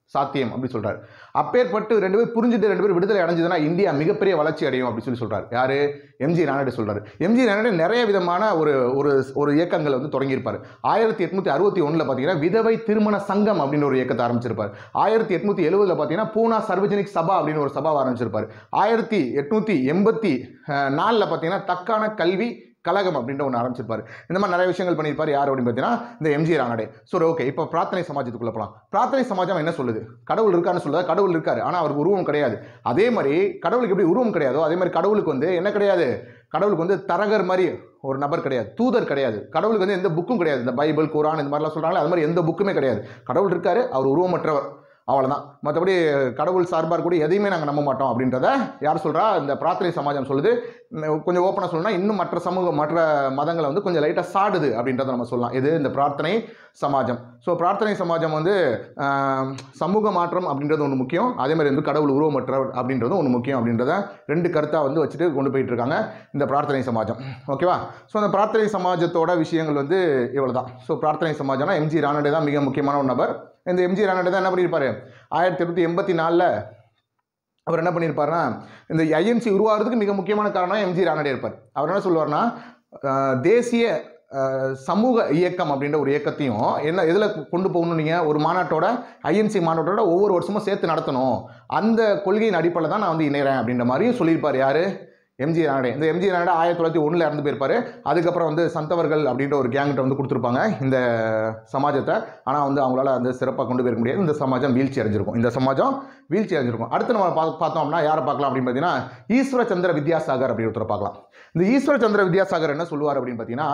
சாத்தியம் அப்படி சொல்றாரு. அப்பேற்பட்டு ரெண்டு பேர் புரிஞ்சுட்டு ரெண்டு பேர் விடுதலை அடைஞ்சதுன்னா இந்தியா மிகப்பெரிய வளர்ச்சி அடையும் அப்படி சொல்லி சொல்றாரு. யாரு? எம்ஜி ரானடே சொல்றாரு. எம்ஜி ரானடே நிறைய விதமான ஒரு ஒரு ஒரு இயக்கங்களை வந்து தொடங்கியிருப்பார். ஆயிரத்தி எட்நூத்தி அறுபத்தி ஒண்ணுல பாத்தீங்கன்னா விதவை திருமண சங்கம் அப்படின்னு ஒரு இயக்கத்தை ஆரம்பிச்சிருப்பார். ஆயிரத்தி எட்நூத்தி எழுபதுல பாத்தீங்கன்னா பூனா சர்வஜனிக் சபா அப்படின்னு ஒரு சபா ஆரம்பிச்சிருப்பார். ஆயிரத்தி எட்நூத்தி எண்பத்தி நாலுல பாத்தீங்கன்னா தக்கான கல்வி கழகம் அப்படின்ற ஒன்று ஆரம்பிச்சிருப்பாரு. இந்த மாதிரி நிறைய விஷயங்கள் பண்ணியிருப்பார். யார் அப்படின்னு பார்த்தீங்கன்னா இந்த எம்ஜி ரானடே. சரி, ஓகே. இப்போ பிரார்த்தனை சமாஜத்துக்குள்ள போகலாம். பிரார்த்தனை சமாஜம் என்ன சொல்லுது? கடவுள் இருக்கான்னு சொல்லுது. கடவுள் இருக்காரு, ஆனால் அவருக்கு உருவம் கிடையாது. அதே மாதிரி கடவுளுக்கு எப்படி உருவம் கிடையாதோ அதே மாதிரி கடவுளுக்கு வந்து என்ன கிடையாது? கடவுளுக்கு வந்து தரகர் மாதிரி ஒரு நபர் கிடையாது, தூதர் கிடையாது. கடவுளுக்கு வந்து எந்த புக்கும் கிடையாது. இந்த பைபிள், குரான் இந்த மாதிரிலாம் சொல்றாங்களே அது மாதிரி எந்த புக்குமே கிடையாது. கடவுள் இருக்காரு, அவர் உருவமற்றவர், அவ்வளோதான். மற்றபடி கடவுள் சார்பாக கூட எதையுமே நாங்கள் நம்ப மாட்டோம் அப்படின்றத யார் சொல்கிறா? இந்த பிரார்த்தனை சமாஜம் சொல்லுது. கொஞ்சம் ஓப்பனாக சொல்லணும்னா இன்னும் மற்ற சமூகம் மற்ற மதங்களை வந்து கொஞ்சம் லைட்டாக சாடுது அப்படின்றத நம்ம சொல்லலாம். இது இந்த பிரார்த்தனை சமாஜம். ஸோ பிரார்த்தனை சமாஜம் வந்து சமூக மாற்றம் அப்படின்றது ஒன்று முக்கியம், அதே மாதிரி வந்து கடவுள் உருவமற்றவர் அப்படின்றதும் ஒன்று முக்கியம் அப்படின்றத ரெண்டு கருத்தாக வந்து வச்சுட்டு கொண்டு போயிட்டு இருக்காங்க இந்த பிரார்த்தனை சமாஜம். ஓகேவா? ஸோ அந்த பிரார்த்தனை சமாஜத்தோட விஷயங்கள் வந்து இவ்வளோ தான். ஸோ பிரார்த்தனை சமாஜம்னா எம்ஜி ரானடே தான் மிக முக்கியமான ஒரு நபர். இந்த எம்ஜி ரானடே தான் என்ன பண்ணியிருப்பாரு? ஆயிரத்தி எட்நூத்தி எண்பத்தி நாலில் அவர் என்ன பண்ணியிருப்பாருன்னா இந்த ஐஎன்சி உருவாகிறதுக்கு மிக முக்கியமான காரணம் எம்ஜி ரானடே இருப்பார். அவர் என்ன சொல்லுவார்னா தேசிய சமூக இயக்கம் அப்படின்ற ஒரு இயக்கத்தையும் என்ன எதில் கொண்டு போகணும், நீங்கள் ஒரு மாநாட்டோட ஐஎன்சி மாநாட்டோட ஒவ்வொரு வருஷமும் சேர்த்து நடத்தணும், அந்த கொள்கையின் அடிப்படையில் தான் நான் வந்து இணைகிறேன் அப்படின்ற மாதிரியும் சொல்லியிருப்பார். யார்? எம்ஜி ரானடே. இந்த எம்ஜி ரானடே ஆயிரத்தி தொள்ளாயிரத்தி ஒன்றில் இறந்து போயிருப்பார். அதுக்கப்புறம் வந்து சந்தவர்கள் அப்படின்ற ஒரு கேங்கிட்ட வந்து கொடுத்துருப்பாங்க இந்த சமாஜத்தை. ஆனால் வந்து அவங்களால அந்த சிறப்பாக கொண்டு போயிருக்க முடியாது. இந்த சமாஜம் வீழ்ச்சி அடைஞ்சிருக்கும். இந்த சமாஜம் வீழ்ச்சி அடைஞ்சிருக்கும். அடுத்து நம்ம பா பார்த்தோம்னா யாரை பார்க்கலாம் அப்படின்னு பார்த்தீங்கன்னா ஈஸ்வர சந்திர வித்யாசாகர் அப்படி ஒருத்தரை பார்க்கலாம். இந்த ஈஸ்வர சந்திர வித்யாசாகர் என்ன சொல்லுவார் அப்படின்னு பார்த்தீங்கன்னா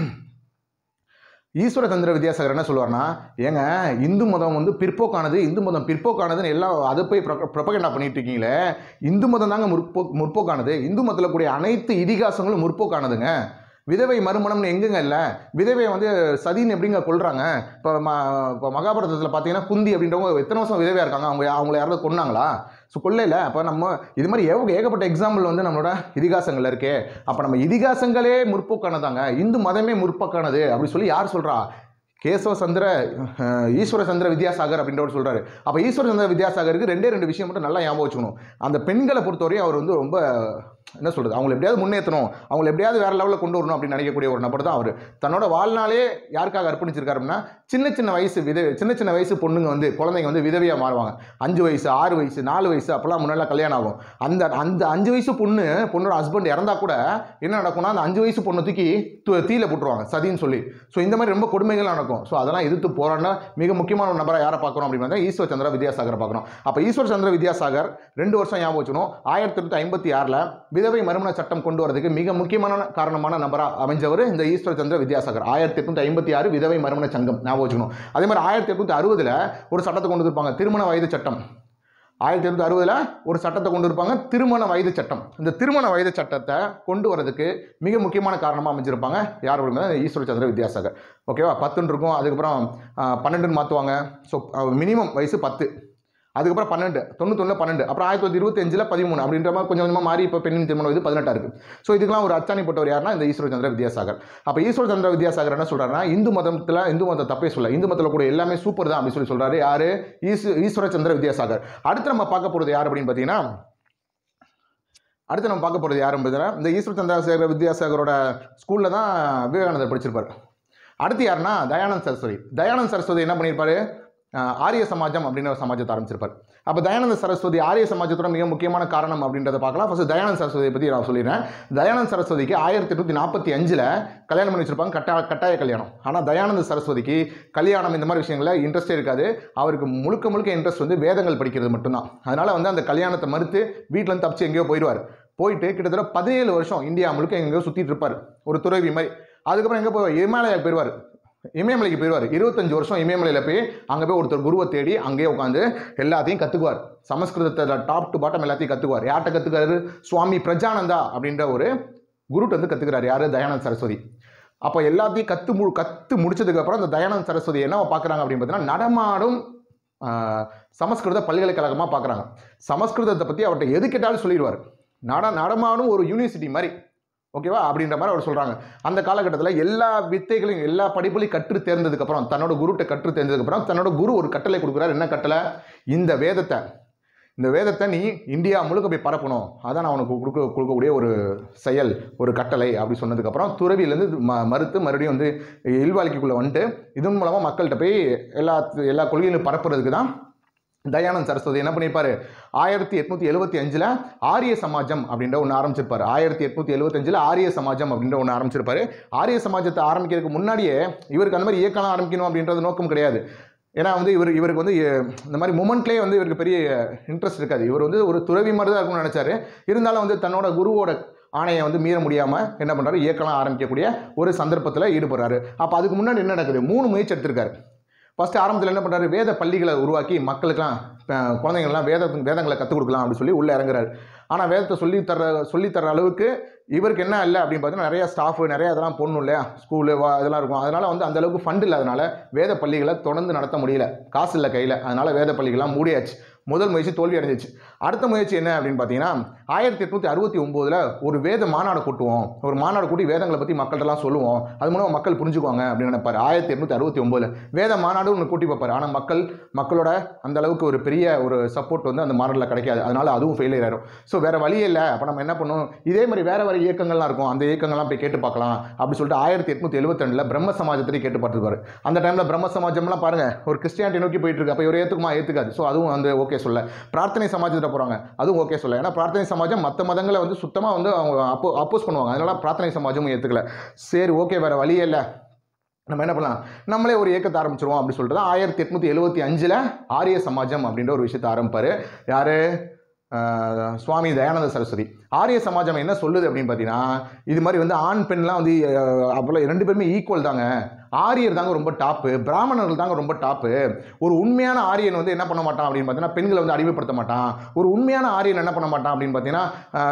ஈஸ்வர சந்திர வித்யாசாகர் என்ன சொல்லுவார்னா, ஏங்க இந்து மதம் வந்து பிற்போக்கானது, இந்து மதம் பிற்போக்கானதுன்னு எல்லாம் அதை போய் ப்ரொபகண்டா பண்ணிட்டு இருக்கீங்களே, இந்து மதம் தாங்க முற்போ முற்போக்கானது, இந்து மதத்தில் கூடிய அனைத்து இதிகாசங்களும் முற்போக்கானதுங்க. விதவை மறுமணம்னு எங்குங்க இல்லை, விதவை வந்து சதின்னு எப்படிங்க கொள்றாங்க? இப்போ ம இப்போ மகாபாரதத்தில் பார்த்தீங்கன்னா குந்தி அப்படின்றவங்க எத்தனை வருஷம் விதவையாக இருக்காங்க, அவங்க அவங்கள யாராவது கொன்னாங்களா? ஸோ கொள்ளையில். அப்போ நம்ம இது மாதிரி ஏக ஏகப்பட்ட எக்ஸாம்பிள் வந்து நம்மளோட இதிகாசங்கள் இருக்கே. அப்போ நம்ம இதிகாசங்களே முற்போக்கானதாங்க, இந்து மதமே முற்போக்கானது அப்படி சொல்லி யார் சொல்கிறா? கேசவ சந்திர ஈஸ்வர சந்திர வித்யாசாகர் அப்படின்றவர் சொல்கிறாரு. அப்போ ஈஸ்வர சந்திர வித்யாசாகருக்கு ரெண்டே ரெண்டு விஷயம் மட்டும் நல்லா ஞாபகம் வச்சுக்கணும். அந்த பெண்களை பொறுத்தவரையும் அவர் வந்து ரொம்ப என்ன சொல்கிறது, அவங்களை எப்படியாவது முன்னேற்றணும், அவங்களை எப்படியாவது வேறு லெவலில் கொண்டு வரணும் அப்படின்னு நினைக்கக்கூடிய ஒரு நபர் தான் அவர். தன்னோட வாழ்நாளே யாருக்காக அர்ப்பணிச்சிருக்காரு அப்படின்னா சின்ன சின்ன வயசு வித சின்ன சின்ன வயசு பொண்ணுங்க வந்து குழந்தைங்க வந்து விதவையாக மாறுவாங்க. அஞ்சு வயசு ஆறு வயசு நாலு வயசு அப்போல்லாம் முன்னாடி கல்யாணம் ஆகும். அந்த அந்த அஞ்சு வயசு பொண்ணு பொண்ணோட ஹஸ்பண்ட் இறந்தா கூட என்ன நடக்கும்னா அந்த அஞ்சு வயசு பொண்ணு தூக்கி தீயில போட்டுருவாங்க சதின்னு சொல்லி. ஸோ இந்த மாதிரி ரொம்ப கொடுமைகள் நடக்கும். ஸோ அதெல்லாம் எதிர்த்து போராடினா மிக முக்கியமான ஒரு நபரை யாரை பார்க்கணும் அப்படின்னு ஈஸ்வர சந்திர வித்யாசாகர் பார்க்கணும். அப்போ ஈஸ்வர சந்திர வித்யாசாகர் ரெண்டு வருஷம் ஞாபகம் வச்சுக்கணும். ஆயிரத்தி எட்நூத்தி ஐம்பத்தி ஆறில் விதவை மறுமண சட்டம் கொண்டு வரதுக்கு மிக முக்கியமான காரணமான நபராக அமைஞ்சவர் இந்த ஈஸ்வர சந்திர வித்யாசாகர். ஆயிரத்தி எட்நூத்தி ஐம்பத்தி ஆறு விதவை மறுமண சங்கம் ஞாபகம் வச்சுக்கணும். அதே மாதிரி ஆயிரத்தி எட்நூத்தி அறுபதுல ஒரு சட்டத்தை கொண்டு இருப்பாங்க, திருமண வயது சட்டம். ஆயிரத்தி எட்நூத்தி அறுபதுல ஒரு சட்டத்தை கொண்டு இருப்பாங்க, திருமண வயது சட்டம். இந்த திருமண வயது சட்டத்தை கொண்டு வரதுக்கு மிக முக்கியமான காரணமாக அமைஞ்சிருப்பாங்க யார் அப்படின்னா ஈஸ்வர சந்திர வித்யாசாகர். ஓகேவா? பத்துன்னு இருக்கும், அதுக்கப்புறம் பன்னெண்டுன்னு மாற்றுவாங்க. ஸோ மினிமம் வயசு பத்து, அதுக்கப்புறம் பன்னெண்டு, தொண்ணூத்தொன்னு பன்னெண்டு, அப்புறம் ஆயிரத்தி தொள்ளாயிரத்தி இருபத்தி அஞ்சில் பதிமூணு அப்படின்ற மாதிரி கொஞ்சம் கொஞ்சமாக மாறி இப்போ பெண்ணின் திருமணம் இது பதினெட்டா இருக்குது. ஸோ இதுக்கெல்லாம் ஒரு அச்சாணி போட்டவர் யாருன்னா இந்த ஈஸ்வர சந்திர வித்யாசாகர். அப்போ ஈஸ்வர சந்திர வித்யாசாகர் என்ன சொல்கிறாருன்னா இந்து மதத்தில் இந்து மதத்தை தப்பே சொல்ல, இந்து மதத்தில் கூட எல்லாமே சூப்பர் தான் அப்படின்னு சொல்லி சொல்கிறாரு. யார்? ஈஸ் ஈஸ்வர சந்திர வித்யாசாகர். அடுத்து நம்ம பார்க்க போகிறது யார் அப்படின்னு பார்த்தீங்கன்னா அடுத்து நம்ம பார்க்க போகிறது யார் பார்த்தீங்கன்னா இந்த ஈஸ்வர சந்திர வித்யாசாகரோட ஸ்கூலில் தான் விவேகானந்தர் படிச்சிருப்பார். அடுத்து யாருன்னா தயானந்த் சரஸ்வதி. தயானந்த் சரஸ்வதி என்ன பண்ணியிருப்பாரு? ஆரிய சமாஜம் அப்படின்ற ஒரு சமாஜத்தை ஆரம்பிச்சிருப்பார். அப்போ தயானந்த சரஸ்வதி ஆரிய சமாஜத்தோட மிக முக்கியமான காரணம் அப்படின்றத பார்க்கலாம். ஃபர்ஸ்ட் தயானந்த் சரஸ்வதியை பற்றி நான் சொல்லிடுறேன். தயானந்த் சரஸ்வதிக்கு ஆயிரத்தி எட்நூத்தி நாற்பத்தி அஞ்சில் கல்யாணம் பண்ணி வச்சிருப்பாங்க, கட்டா கட்டாய கல்யாணம். ஆனால் தயானந்த சரஸ்வதிக்கு கல்யாணம் இந்த மாதிரி விஷயங்களில் இன்ட்ரெஸ்டே இருக்காது. அவருக்கு முழுக்க முழுக்க இன்ட்ரெஸ்ட் வந்து வேதங்கள் படிக்கிறது மட்டும்தான். அதனால் வந்து அந்த கல்யாணத்தை மறுத்து வீட்டிலேருந்து தப்பிச்சு எங்கேயோ போயிடுவார். போயிட்டு கிட்டத்தட்ட பதினேழு வருஷம் இந்தியா முழுக்க எங்கேயோ சுற்றிட்டு இருப்பார், ஒரு துறவி மாதிரி. அதுக்கப்புறம் எங்கே போய் இமாலயாவுக்கு போயிடுவார், இமயமலைக்கு போயிடுவார். இருபத்தஞ்சு வருஷம் இமயமலையில் போய் அங்கே போய் ஒருத்தர் குருவை தேடி அங்கேயே உட்காந்து எல்லாத்தையும் கற்றுக்குவார். சமஸ்கிருதத்தை டாப் டு பாட்டம் எல்லாத்தையும் கற்றுக்குவார். யார்கிட்ட கற்றுக்காரு? சுவாமி பிரஜானந்தா அப்படின்ற ஒரு குருட்ட வந்து கற்றுக்கிறார். யார்? தயானந்த் சரஸ்வதி. அப்போ எல்லாத்தையும் கற்று மு கற்று முடிச்சதுக்கப்புறம் அந்த தயானந்த் சரஸ்வதி என்ன பார்க்குறாங்க அப்படின்னு பார்த்தீங்கன்னா நடமாடும் சமஸ்கிருத பல்கலைக்கழகமாக பார்க்குறாங்க. சமஸ்கிருதத்தை பற்றி அவர்கிட்ட எது கேட்டாலும் சொல்லிடுவார். நட நடமாடும் ஒரு யூனிவர்சிட்டி மாதிரி. ஓகேவா அப்படின்ற மாதிரி அவர் சொல்கிறாங்க. அந்த காலகட்டத்தில் எல்லா வித்தைகளையும் எல்லா படிப்புலையும் கற்று தேர்ந்ததுக்கப்புறம் தன்னோட குருட்ட கற்று தேர்ந்ததுக்கப்புறம் தன்னோட குரு ஒரு கட்டளை கொடுக்குறாரு. என்ன கட்டளை? இந்த வேதத்தை இந்த வேதத்தை நீ இந்தியா முழுக்க போய் பரப்பணும், அதான் நான் உனக்கு கொடுக்க கொடுக்கக்கூடிய ஒரு செயல், ஒரு கட்டளை அப்படி சொன்னதுக்கப்புறம் துறவியிலேருந்து ம மறுத்து மறுபடியும் வந்து இல்வாழ்க்கைக்குள்ளே வந்துட்டு இதன் மூலமாக மக்கள்கிட்ட போய் எல்லா எல்லா கொள்கைகளும் பரப்புறதுக்கு தான் தயானந்த் சரஸ்வதி என்ன பண்ணியிருப்பாரு? ஆயிரத்தி எட்நூற்றி எழுபத்தி அஞ்சில் ஆரிய சமாஜம் அப்படின்ற ஒன்று ஆரம்பிச்சிருப்பாரு. ஆயிரத்தி எட்நூற்றி எழுபத்தஞ்சில் ஆரிய சமாஜம் அப்படின்ற ஒன்று ஆரம்பிச்சிருப்பாரு. ஆரிய சமாஜத்தை ஆரம்பிக்கிறதுக்கு முன்னாடியே இவருக்கு அந்த மாதிரி இயக்கம் ஆரம்பிக்கணும் அப்படின்றது நோக்கம் கிடையாது. ஏன்னா வந்து இவர் இவருக்கு வந்து இந்த மாதிரி மூமெண்ட்லேயே வந்து இவருக்கு பெரிய இன்ட்ரெஸ்ட் இருக்காது. இவர் வந்து ஒரு துறவி மாதிரி தான் இருக்கும்னு நினச்சாரு. இருந்தாலும் வந்து தன்னோட குருவோட ஆணையை வந்து மீற முடியாமல் என்ன பண்ணுறாரு? இயக்கலாம் ஆரம்பிக்கக்கூடிய ஒரு சந்தர்ப்பத்தில் ஈடுபடுறாரு. அப்போ அதுக்கு முன்னாடி என்ன நடக்குது? மூணு முயற்சி எடுத்திருக்காரு. ஃபஸ்ட்டு ஆரம்பத்தில் என்ன பண்ணுறாரு? வேத பள்ளிகளை உருவாக்கி மக்களுக்கெல்லாம் குழந்தைங்கள்லாம் வேத வேதங்களை கற்றுக் கொடுக்கலாம் அப்படின்னு சொல்லி உள்ளே இறங்குறாரு. ஆனால் வேதத்தை சொல்லி தர சொல்லித்தர அளவுக்கு இவருக்கு என்ன இல்லை அப்படின்னு பார்த்தீங்கன்னா நிறையா ஸ்டாஃபு நிறையா இதெல்லாம் போடணும் இல்லையா, ஸ்கூலு வா இதெல்லாம் இருக்கும். அதனால் வந்து அந்தளவுக்கு ஃபண்ட் இல்லாதனால வேத பள்ளிகளை தொடர்ந்து நடத்த முடியல, காசு இல்லை கையில். அதனால் வேத பள்ளிகள்லாம் மூடியாச்சு. முதல் முயற்சி தோல்வி அடைஞ்சிச்சு. அடுத்த முயற்சி என்ன அப்படின்னு பார்த்தீங்கன்னா ஆயிரத்தி எட்நூற்றி அறுபத்தி ஒம்போதில் ஒரு வேத மாநாடு கூட்டுவோம், ஒரு மாநாடு கூட்டி வேதங்களை பற்றி மக்கள்கிட்டலாம் சொல்லுவோம், அது மூலம் மக்கள் புரிஞ்சுக்குவாங்க அப்படின்னு நினைப்பார். ஆயிரத்தி எட்நூற்றி அறுபத்தி ஒம்போதில் வேத மாநாடு ஒன்று கூட்டி பார்ப்பார். ஆனால் மக்கள் மக்களோட அந்த அளவுக்கு ஒரு பெரிய ஒரு சப்போர்ட் வந்து அந்த மாநாட்டில் கிடைக்காது. அதனால் அதுவும் ஃபெயிலியர் ஆயிடும். ஸோ வேறு வழியே இல்லை. அப்போ நம்ம என்ன பண்ணணும்? இதே மாதிரி வேறு வேறு இயக்கங்கள்லாம் இருக்கும், அந்த இயக்கங்கள்லாம் போய் கேட்டு பார்க்கலாம் அப்படின்னு சொல்லிட்டு ஆயிரத்தி எட்நூற்றி எழுபத்தி ரெண்டில் பிரம்ம சமாஜத்தையும் கேட்டு பார்த்துருப்பாரு. அந்த டைமில் பிரம்ம சமாஜம்லாம் பாருங்கள் ஒரு கிறிஸ்டியானிட்டி நோக்கி போயிட்டு இருக்கு. அப்போ இவர் ஏற்றுக்குமா? ஏற்றுக்காது. ஸோ அதுவும் வந்து ஓகே சொல்ல. பிரார்த்தனை சமாஜத்தை போகிறாங்க, அதுவும் ஓகே சொல்ல. ஏன்னா பிரார்த்தனை சமாஜம் மற்ற மதங்களை வந்து சுத்தமாக வந்து அவங்க அப்போ அப்போஸ் பண்ணுவாங்க. அதனால பிரார்த்தனை சமாஜமும் ஏற்றுக்கல. சரி ஓகே வேறு வழியே இல்லை, நம்ம என்ன பண்ணலாம், நம்மளே ஒரு இயக்கத்தை ஆரம்பிச்சிருவோம் அப்படின்னு சொல்லிட்டு தான் ஆயிரத்தி எட்நூற்றி எழுபத்தி அஞ்சில் ஆரிய சமாஜம் அப்படின்ற ஒரு விஷயத்தை ஆரம்பிப்பார். யார்? சுவாமி தயானந்த சரஸ்வதி. ஆரிய சமாஜம் என்ன சொல்லுது அப்படின்னு பார்த்தீங்கன்னா இது மாதிரி வந்து ஆண் பெண்லாம் வந்து அப்போல்லாம் ரெண்டு பேருமே ஈக்குவல் தாங்க, ஆரியர் தாங்க ரொம்ப டாப்பு, பிராமணர்கள் தாங்க ரொம்ப டாப்பு. ஒரு உண்மையான ஆரியன் வந்து என்ன பண்ண மாட்டான் அப்படின்னு பார்த்தீங்கன்னா பெண்களை வந்து அடிமைப்படுத்த மாட்டான். ஒரு உண்மையான ஆரியன் என்ன பண்ண மாட்டான் அப்படின்னு பார்த்தீங்கன்னா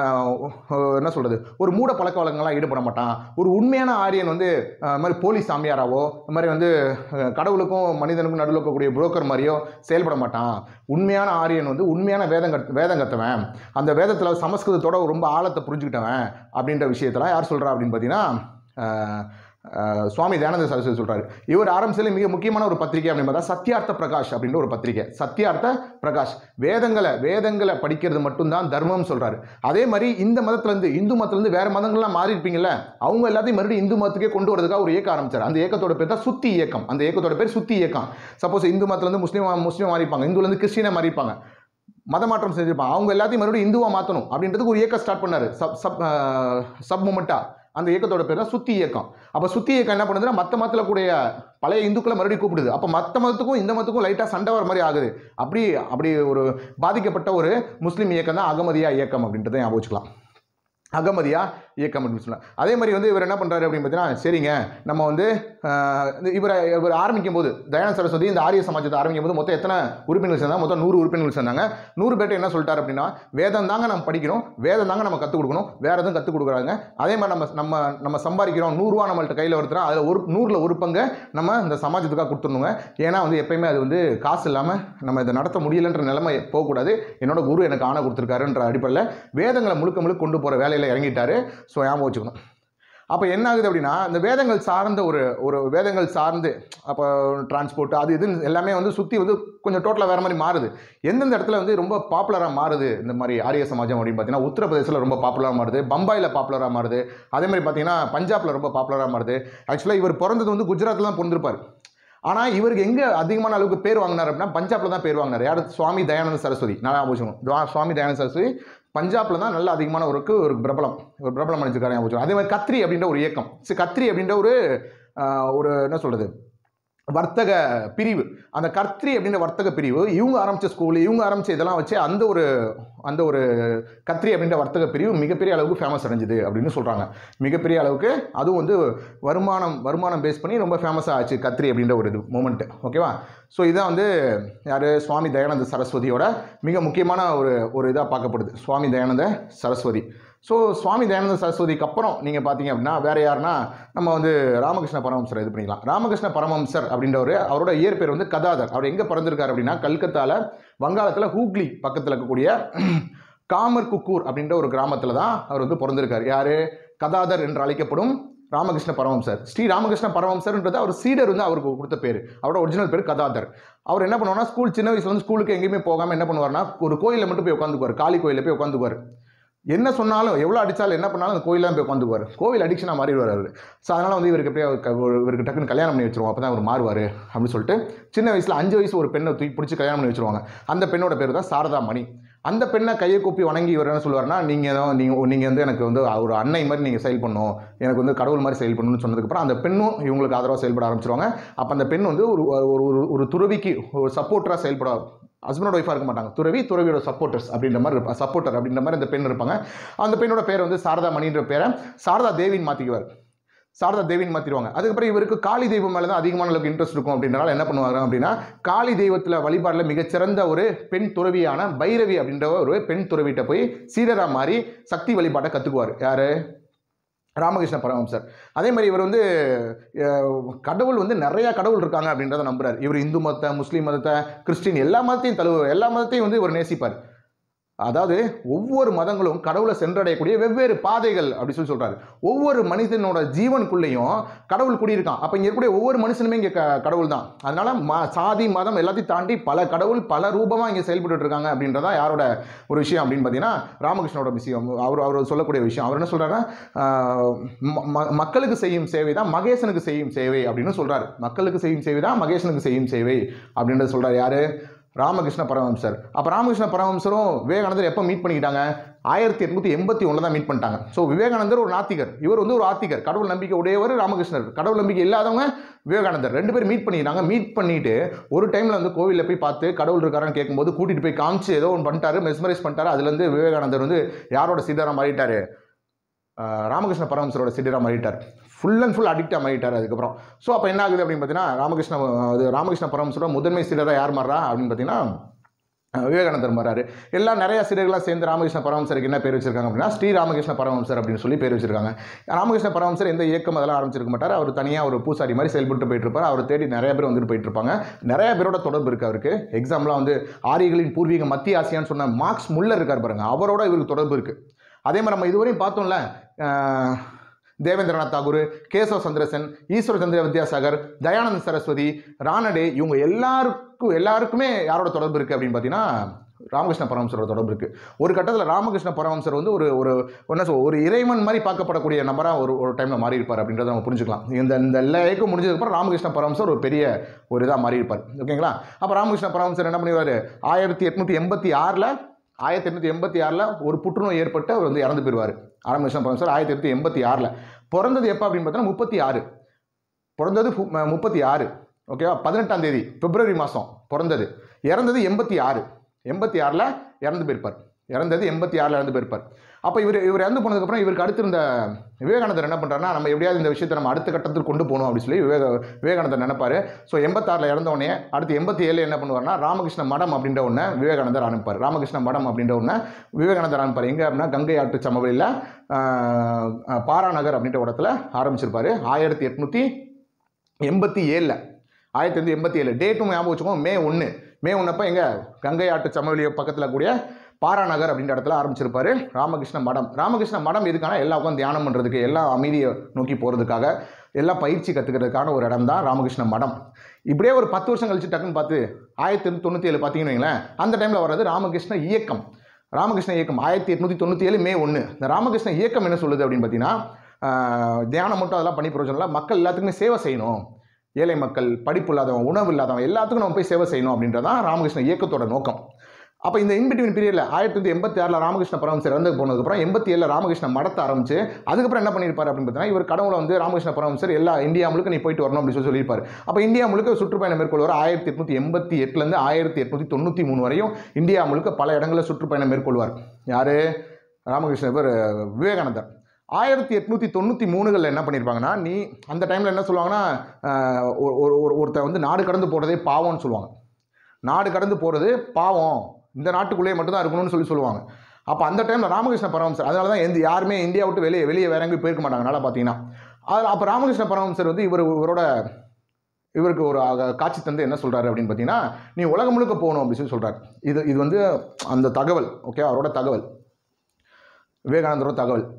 என்ன சொல்கிறது, ஒரு மூட பழக்க வழக்கங்கள்லாம் ஈடுபட மாட்டான். ஒரு உண்மையான ஆரியன் வந்து இது மாதிரி போலீஸ் சாமியாராவோ இந்த மாதிரி வந்து கடவுளுக்கும் மனிதனுக்கும் நடுவில் இருக்கக்கூடிய புரோக்கர் மாதிரியோ செயல்பட மாட்டான். உண்மையான ஆரியன் வந்து உண்மையான வேதம் கத் வேதம் கற்றுவன், அந்த வேதத்தில் சமஸ்கிருதத்தோட ரொம்ப ஆழத்தை புரிஞ்சுக்கிட்டவன் அப்படின்ற விஷயத்தெல்லாம் யார் சொல்கிறா அப்படின்னு பார்த்தீங்கன்னா சுவாமி தயானந்த சரஸ்வதி சொல்கிறாரு. இவர் ஆரம்பிச்சதுல மிக முக்கியமான ஒரு பத்திரிகை அப்படின்னு பார்த்தா சத்யார்த்த பிரகாஷ் அப்படின்ற ஒரு பத்திரிகை. சத்யார்த்த பிரகாஷ் வேதங்களை வேதங்களை படிக்கிறது மட்டும்தான் தர்மம் சொல்கிறாரு. அதே மாதிரி இந்த மதத்துலேருந்து இந்து மதத்துலேருந்து வேறு மதங்கள்லாம் மாறி இருப்பீங்கள்ல, அவங்க எல்லாத்தையும் மறுபடியும் இந்து மதத்துக்கே கொண்டு வரதுக்காக ஒரு இயக்கம் ஆரம்பிச்சார். அந்த இயக்கத்தோட பேர் தான் சுத்தி இயக்கம். அந்த இயக்கத்தோட பேர் சுத்தி இயக்கம். சப்போஸ் இந்து மதத்துலேருந்து முஸ்லீம் முஸ்லீம் மாறிப்பாங்க, இந்துலேருந்து கிறிஸ்டினை மாறிப்பாங்க, மதமாற்றம் செஞ்சிருப்பாங்க, அவங்க எல்லாத்தையும் மறுபடியும் இந்துவாக மாற்றணும் அப்படின்றதுக்கு ஒரு இயக்கம் ஸ்டார்ட் பண்ணார். சப் சப் சப் மூமெண்ட்டா. அந்த இயக்கத்தோட பேர் தான் சுத்தி இயக்கம். அப்போ சுத்தி இயக்கம் என்ன பண்ணுதுன்னா மற்ற மதத்தில் கூடிய பழைய இந்துக்களை மறுபடியும் கூப்பிடுது. அப்போ மற்ற மதத்துக்கும் இந்த மதத்துக்கும் லைட்டாக சண்டை வர மாதிரி ஆகுது. அப்படி அப்படி ஒரு பாதிக்கப்பட்ட ஒரு முஸ்லீம் இயக்கம் தான் அகமதியா இயக்கம் அப்படின்றத ஞாபகம் வச்சுக்கலாம். அகமதியா இயக்கம் அப்படின்னு சொல்லலாம். அதே மாதிரி வந்து இவர் என்ன பண்ணுறாரு அப்படின்னு பார்த்தீங்கன்னா சரிங்க நம்ம வந்து இவரை இவர் ஆரம்பிக்கும் போது தயானந்த சரஸ்வதி இந்த ஆரிய சமாஜத்தை ஆரம்பிக்கும் போது மொத்தம் எத்தனை உறுப்பினர்கள் சேர்ந்தாங்க? மொத்தம் நூறு உறுப்பினர்கள் சேர்ந்தாங்க. நூறு பேர்ட்ட என்ன சொல்லிட்டார் அப்படின்னா வேதம் தாங்க நம்ம படிக்கணும், வேதம் தாங்க நம்ம கற்றுக் கொடுக்கணும், வேறு எதுவும் கற்றுக் கொடுக்குறாங்க. அதே மாதிரி நம்ம நம்ம நம்ம சம்பாதிக்கிறோம், நூறுரூவா நம்மள்ட்ட கையில் வருதுன்னா அதில் ஒரு நூறில் ஒரு பங்கு நம்ம இந்த சமாஜத்துக்காக கொடுத்துடணுங்க. ஏன்னா வந்து எப்பயுமே அது வந்து காசு இல்லாமல் நம்ம இதை நடத்த முடியலன்ற நிலைமை போகக்கூடாது. என்னோட குரு எனக்கு ஆணை கொடுத்துருக்காருன்ற அடிப்படையில் வேதங்களை முழுக்க முழுக்க கொண்டு போகிற வேலையில் இறங்கிட்டாரு. ஸோ ஞாபகம் வச்சுக்கணும். அப்போ என்ன ஆகுது அப்படின்னா இந்த வேதங்கள் சார்ந்த ஒரு ஒரு வேதங்கள் சார்ந்து அப்போ டிரான்ஸ்போர்ட் அது இதுன்னு எல்லாமே வந்து சுற்றி வந்து கொஞ்சம் டோட்டலாக வேறு மாதிரி மாறுது. எந்தெந்த இடத்துல வந்து ரொம்ப பாப்புலராக மாறுது இந்த மாதிரி ஆரிய சமாஜம் அப்படின்னு பார்த்தீங்கன்னா உத்தரப்பிரதேசில் ரொம்ப பாப்புலராக மாறுது, பம்பாயில் பாப்புலராக மாறுது, அதே மாதிரி பார்த்தீங்கன்னா பஞ்சாபில் ரொம்ப பாப்புலராக மாறுது. ஆக்சுவலாக இவர் பிறந்தது வந்து குஜராத்தில் தான் பிறந்திருப்பார். ஆனால் இவருக்கு எங்கே அதிகமான அளவுக்கு பேர் வாங்கினார் அப்படின்னா பஞ்சாபில் தான் பேர் வாங்கினார். யார்? சுவாமி தயானந்த சரஸ்வதி. நல்லா ஞாபகம். சுவாமி தயானந்த சரஸ்வதி பஞ்சாபில் தான் நல்ல அதிகமான ஒருக்கு ஒரு பிரபலம் ஒரு பிரபலம் அணிஞ்சிருக்காரு ஞாபகம். அதே மாதிரி கத்ரி அப்படின்ற ஒரு இயக்கம். சரி கத்ரி அப்படின்ற ஒரு ஒரு என்ன சொல்கிறது வர்த்தக பிரிவு. அந்த கத்ரி அப்படின்ற வர்த்தக பிரிவு இவங்க ஆரம்பித்த ஸ்கூலு இவங்க ஆரம்பித்த இதெல்லாம் வச்சு அந்த ஒரு அந்த ஒரு கத்ரி அப்படின்ற வர்த்தக பிரிவு மிகப்பெரிய அளவுக்கு ஃபேமஸ் அடைஞ்சிது அப்படின்னு சொல்கிறாங்க. மிகப்பெரிய அளவுக்கு அதுவும் வந்து வருமானம் வருமானம் பேஸ் பண்ணி ரொம்ப ஃபேமஸாக ஆச்சு கத்ரி அப்படின்ற ஒரு இது மூமெண்ட்டு. ஓகேவா? ஸோ இதான் வந்து யார்? சுவாமி தயானந்த சரஸ்வதியோட மிக முக்கியமான ஒரு ஒரு இதாக பார்க்கப்படுது சுவாமி தயானந்த சரஸ்வதி. ஸோ சுவாமி தயானந்த சரஸ்வதிக்கு அப்புறம் நீங்கள் பார்த்தீங்க அப்படின்னா வேறு யாருன்னா நம்ம வந்து ராமகிருஷ்ண பரமஹம்சர் இது பண்ணிக்கலாம். ராமகிருஷ்ண பரமஹம்சர் அப்படின்றவர் அவரோட இயற்பெயர் வந்து கதாதர். அவர் எங்கே பிறந்திருக்காரு அப்படின்னா கல்கத்தாவில் வங்காளத்தில் ஹூக்ளி பக்கத்தில் இருக்கக்கூடிய காமர் குக்கூர் அப்படின்ற ஒரு கிராமத்தில் தான் அவர் வந்து பிறந்திருக்காரு. யார்? கதாதர் என்று அழைக்கப்படும் ராமகிருஷ்ண பரமஹம்சர். ஸ்ரீ ராமகிருஷ்ண பரமஹம்சர்ன்றது அவர் சீடர் வந்து அவருக்கு கொடுத்த பேர். அவரோட ஒரிஜினல் பேர் கதாதர். அவர் என்ன பண்ணுவார்னா ஸ்கூல் சின்ன வயசுல வந்து ஸ்கூலுக்கு எங்கேயுமே போகாமல் என்ன பண்ணுவார்னா ஒரு கோயிலில் மட்டும் போய் உட்காந்துக்குவார். காளி கோயிலில் போய் உட்காந்துக்குவார். என்ன சொன்னாலும் எவ்வளோ அடித்தாலும் என்ன பண்ணாலும் அந்த கோயிலில் போய் உட்காந்துக்குவார். கோவில் அடிக்ஷனாக மாறிடுவார் அவர். ஸோ அதனால் வந்து இவருக்கு எப்படியா இவருக்கு டக்குன்னு கல்யாணம் பண்ணி வச்சிருவோம், அப்போ தான் அவர் மாறுவார் அப்படின்னு சொல்லிட்டு சின்ன வயசில் அஞ்சு வயசு ஒரு பெண்ணை தூக்கி பிடிச்சி கல்யாணம் பண்ணி வச்சிருவாங்க. அந்த பெண்ணோட பேர் தான் சாரதா மணி. அந்த பெண்ணை கையை கூப்பி வணங்கி இவர் என்ன சொல்லுவார்னா, நீங்கள் தான் நீங்கள் நீங்கள் வந்து எனக்கு வந்து ஒரு அன்னை மாதிரி நீங்கள் செயல் பண்ணணும், எனக்கு வந்து கடவுள் மாதிரி செயல் பண்ணணும்னு சொன்னதுக்கப்புறம் அந்த பெண்ணும் இவங்களுக்கு ஆதரவாக செயல்பட ஆரம்பிச்சிருவாங்க. அப்போ அந்த பெண் வந்து ஒரு ஒரு ஒரு துறவிக்கு ஒரு சப்போர்ட்டராக செயல்பட, ஹஸ்பண்டோட ஒய்ஃபாக இருக்க மாட்டாங்க, துறவி துறவியோட சப்போர்ட்டர்ஸ் அப்படின்ற மாதிரி இருப்பாங்க, சப்போர்ட்டர் அப்படின்ற மாதிரி அந்த பெண் இருப்பாங்க. அந்த பெண்ணோட பேர் வந்து சாரதா மணின்ற பேரை சாரதா தேவின்னு மாற்றிக்குவார். சாரதா தேவின்னு மாற்றிடுவாங்க. அதுக்கப்புறம் இவருக்கு காளி தெய்வம் மேலே தான் அதிகமான அளவுக்கு இன்ட்ரெஸ்ட் இருக்கும். அப்படின்றனால என்ன பண்ணுவாங்க அப்படின்னா, காளி தெய்வத்தில் வழிபாடில் மிகச்சிறந்த ஒரு பெண் துறவியான பைரவி அப்படின்ற ஒரு பெண் துறவிட்ட போய் சீடராக மாறி சக்தி வழிபாட்டை கற்றுக்குவார். யார்? ராமகிருஷ்ண பரமஹம்சர். அதே மாதிரி இவர் வந்து கடவுள் வந்து நிறையா கடவுள் இருக்காங்க அப்படின்றத நம்புறார். இவர் இந்து மதத்தை, முஸ்லீம் மதத்தை, கிறிஸ்டின் எல்லா மதத்தையும் தழுவ எல்லா மதத்தையும் வந்து இவர் நேசிப்பார். அதாவது ஒவ்வொரு மதங்களும் கடவுளை சென்றடையக்கூடிய வெவ்வேறு பாதைகள் அப்படி சொல்லி சொல்றாரு. ஒவ்வொரு மனிதனோட ஜீவனுக்குள்ளேயும் கடவுள் குடியிருக்கான். அப்போ இங்கே இருக்கக்கூடிய ஒவ்வொரு மனுஷனுமே இங்கே கடவுள் தான். அதனால ம சாதி மதம் எல்லாத்தையும் தாண்டி பல கடவுள் பல ரூபமாக இங்கே செயல்பட்டு இருக்காங்க அப்படின்றதான் யாரோட ஒரு விஷயம் அப்படின்னு பார்த்தீங்கன்னா ராமகிருஷ்ணனோட விஷயம். அவர் அவர் சொல்லக்கூடிய விஷயம். அவர் என்ன சொல்றாருன்னா, மக்களுக்கு செய்யும் சேவை தான் மகேசனுக்கு செய்யும் சேவை அப்படின்னு சொல்றாரு. மக்களுக்கு செய்யும் சேவை தான் மகேசனுக்கு செய்யும் சேவை அப்படின்றது சொல்றாரு. யாரு? ராமகிருஷ்ண பரமஹம்சர். அப்போ ராமகிருஷ்ண பரமஹம்சரும் விவேகானந்தர் எப்போ மீட் பண்ணிக்கிட்டாங்க? ஆயிரத்தி எட்நூற்றி எண்பத்தி ஒன்றில் தான் மீட் பண்ணிட்டாங்க. ஸோ விவேகானந்தர் ஒரு நாத்திகர், இவர் வந்து ஒரு ஆத்திகர். கடவுள் நம்பிக்கை உடையவர் ராமகிருஷ்ணர், கடவுள் நம்பிக்கை இல்லாதவங்க விவேகானந்தர். ரெண்டு பேரும் மீட் பண்ணிட்டாங்க. மீட் பண்ணிட்டு ஒரு டைமில் வந்து கோவிலில் போய் பார்த்து கடவுள் இருக்காரான்னு கேட்கும்போது கூட்டிகிட்டு போய் காமிச்சு ஏதோ ஒன்று பண்ணிட்டாரு, மெஸ்மரைஸ் பண்ணிட்டாரு. அதுலேருந்து விவேகானந்தர் வந்து யாரோட சீடராக மாறிட்டார்? ராமகிருஷ்ண பரமஹம்சரோட சீடராக மாறிட்டார். ஃபுல் அண்ட் ஃபுல் அடிக்டாக மாறிட்டார் அதுக்கப்புறம். ஸோ அப்போ என்ன ஆகுது அப்படின்னு பார்த்தீங்கன்னா, ராமகிருஷ்ண அது ராமகிருஷ்ண பரமஹம்சரோட முதன்மை சீடராக யார் மாறா அப்படின்னு பார்த்தீங்கன்னா விவேகானந்தர் மாறாரு. எல்லாம் நிறைய சீடர்களாக சேர்ந்து ராமகிருஷ்ண பரமஹம்சருக்கு என்ன பேர் வச்சிருக்காங்க அப்படின்னா ஸ்ரீ ராமகிருஷ்ண பரமஹம்சர் அப்படின்னு சொல்லி பேர் வச்சிருக்காங்க. ராமகிருஷ்ண பரமஹம்சர் எந்த இயக்கம் அதெல்லாம் ஆரம்பிச்சிருக்க மாட்டார். அவர் தனியாக ஒரு பூசாரி மாதிரி செயல்பட்டு போயிட்டு இருப்பார். அவர் தேடி நிறைய பேர் வந்துட்டு போயிட்டு இருப்பாங்க. நிறைய பேரோட தொடர்பு இருக்குது அவருக்கு. எக்ஸாம்பிளாக வந்து ஆரியர்களின் பூர்வீக மத்திய ஆசியான்னு சொன்ன மார்க்ஸ் முல்லர் இருக்கார் பாருங்க, அவரோட இவருக்கு தொடர்பு இருக்குது. அதே மாதிரி நம்ம இதுவரையும் பார்த்தோம்ல, தேவேந்திரநாத் தாகூர், கேசவ சந்திரசன், ஈஸ்வர சந்திர வித்யாசாகர், தயானந்த சரஸ்வதி, ரானடே, இவங்க எல்லாருக்கும் எல்லாருக்குமே யாரோட தொடர்பு இருக்குது அப்படின்னு பார்த்தீங்கன்னா ராமகிருஷ்ண பரமஹம்சரோட தொடர்பு இருக்குது. ஒரு கட்டத்தில் ராமகிருஷ்ண பரமஹம்சர் வந்து ஒரு ஒரு என்ன சொல் ஒரு இறைவன் மாதிரி பார்க்கப்படக்கூடிய நபராக ஒரு ஒரு டைமில் மாறி இருப்பார் அப்படின்றத நம்ம புரிஞ்சுக்கலாம். இந்த இந்த எல்லா ஏக்கும் முடிஞ்சதுக்கப்புறம் ராமகிருஷ்ண பரமஹம்சர் ஒரு பெரிய ஒரு இதாக மாறி இருப்பார். ஓகேங்களா? அப்போ ராமகிருஷ்ண பரமஹம்சர் என்ன பண்ணிடுவார்? ஆயிரத்தி எட்நூற்றி எண்பத்தி ஆறில் ஆயிரத்தி எட்நூற்றி எண்பத்தி ஆறில் ஒரு புற்றுநோய் ஏற்பட்டு அவர் வந்து இறந்து போயிடுவார். ராமகிருஷ்ண பரமஹம்சர் ஆயிரத்தி எட்நூற்றி எண்பத்தி ஆறில் பிறந்தது எப்போ அப்படின்னு பார்த்தீங்கன்னா முப்பத்தி ஆறு பிறந்தது முப்பத்தி ஆறு ஓகேவா? பதினெட்டாம் தேதி பிப்ரவரி மாதம் பிறந்தது. இறந்தது எண்பத்தி ஆறு எண்பத்தி ஆறில் இறந்து போயிருப்பார். இறந்தது எண்பத்தி ஆறில் இறந்து போயிருப்பார். அப்போ இவர் இவர் இறந்து போனதுக்கப்புறம் இவருக்கு அடுத்து இருந்த விவேகானந்தர் என்ன பண்ணுறாருன்னா, நம்ம எப்படியாவது இந்த விஷயத்தை நம்ம அடுத்த கட்டத்துக்கு கொண்டு போகணும் அப்படின்னு சொல்லி விவேக விவேகானந்தர் நினைப்பார். ஸோ எண்பத்தாறில் இறந்தவொடனே அடுத்து எண்பத்தி ஏழு என்ன பண்ணுவார்னா ராமகிருஷ்ண மடம் அப்படின்ற ஒன்று விவேகானந்தர் ஆரம்பிப்பார். ராமகிருஷ்ண மடம் அப்படின்ற ஒன்று விவேகானந்தர் ஆரம்பிப்பார். எங்கே அப்படின்னா கங்கை ஆற்று சமவெளியில் பாராநகர் அப்படின்ற இடத்துல ஆரம்பிச்சிருப்பார். ஆயிரத்தி எட்நூற்றி எண்பத்தி ஏழில் ஆயிரத்தி எட்நூற்றி எண்பத்தி ஏழு டேட்டும் ஞாபகம் வச்சுக்கோங்க. மே ஒன்று மே ஒன்றப்போ எங்கே கங்கை ஆற்று சமவெளி பக்கத்தில் கூடிய பாராநகர் அப்படின்ற இடத்துல ஆரம்பிச்சிருப்பாரு ராமகிருஷ்ண மடம். ராமகிருஷ்ண மடம் எதுக்கான எல்லா உட்காந்து தியானம் பண்ணுறதுக்கு, எல்லா அமைதியை நோக்கி போகிறதுக்காக, எல்லா பயிற்சி கற்றுக்கிறதுக்கான ஒரு இடம் தான் ராமகிருஷ்ண மடம். இப்படியே ஒரு பத்து வருஷம் கழிச்சு டக்குன்னு பார்த்து ஆயிரத்தி எட்நூற்றி தொண்ணூற்றி ஏழு பார்த்தீங்கன்னு வைங்களேன், அந்த டைமில் வர்றது ராமகிருஷ்ண இயக்கம். ராமகிருஷ்ண இயக்கம் ஆயிரத்தி எட்நூற்றி தொண்ணூற்றி ஏழு மே ஒன்று. இந்த ராமகிருஷ்ண இயக்கம் என்ன சொல்லுது அப்படின்னு பார்த்தீங்கன்னா, தியானம் மட்டும் அதெல்லாம் பண்ணி பிரயோஜனம் இல்லை, மக்கள் எல்லாத்துக்குமே சேவை செய்யணும். ஏழை மக்கள், படிப்பு இல்லாதவன், உணவு இல்லாதவன் எல்லாத்துக்கும் நம்ம போய் சேவை செய்யணும் அப்படின்றதான் ராமகிருஷ்ண இயக்கத்தோட நோக்கம். அப்போ இந்த இன்பிட்வீன் பீரியடில் ஆயிரத்தி தொள்ளாயிரத்தி எண்பத்தி ஆறில் ராமகிருஷ்ண பரமஹம்சர் இறந்து போனதுக்கப்புறம் எண்பத்தி ஏழில் ராமகிருஷ்ண மடத்தை ஆரம்பிச்சு அதுக்கப்புறம் என்ன பண்ணியிருப்பார் அப்படின்னு பார்த்தீங்கன்னா, இவர் கடவுளை வந்து ராமகிருஷ்ண பரமஹம்சர் எல்லா இந்தியா முழுக்க நீ போயிட்டு வரணும் அப்படின்னு சொல்லி சொல்லியிருப்பார். அப்போ இந்தியா முழுக்க சுற்றுப்பயணம் மேற்கொள்வார். ஆயிரத்தி எட்நூற்றி எண்பத்தி எட்டுலேருந்து ஆயிரத்தி எட்நூற்றி தொண்ணூற்றி மூணு வரையும் இந்தியா முழுக்க பல இடங்களில் சுற்றுப்பயணம் மேற்கொள்வார். யார்? ராமகிருஷ்ண பேர் விவேகானந்தர். ஆயிரத்தி எட்நூற்றி தொண்ணூற்றி மூணுகளில் என்ன பண்ணியிருப்பாங்கன்னா, நீ அந்த டைமில் என்ன சொல்லுவாங்கன்னா, ஒரு ஒருத்தர் வந்து நாடு கடந்து போகிறதே பாவம்னு சொல்லுவாங்க. நாடு கடந்து போகிறது பாவம், இந்த நாட்டுக்குள்ளேயே மட்டும்தான் இருக்கணும்னு சொல்லி சொல்லுவாங்க. அப்போ அந்த டைமில் ராமகிருஷ்ண பரமஹம்சர், அதனால தான் எந்த யாருமே இந்தியா விட்டு வெளியே வெளியே வேற எங்கேயும் போயிருக்க மாட்டாங்க. நல்லா பார்த்தீங்கன்னா அது அப்போ ராமகிருஷ்ண பரமஹம்சர் வந்து இவர் இவரோட இவருக்கு ஒரு காட்சி தந்து என்ன சொல்கிறாரு அப்படின்னு பார்த்தீங்கன்னா, நீ உலகம் முழுக்க போகணும் அப்படின்னு சொல்லி சொல்கிறார். இது இது வந்து அந்த தகவல், ஓகே, அவரோட தகவல், விவேகானந்தரோட தகவல்.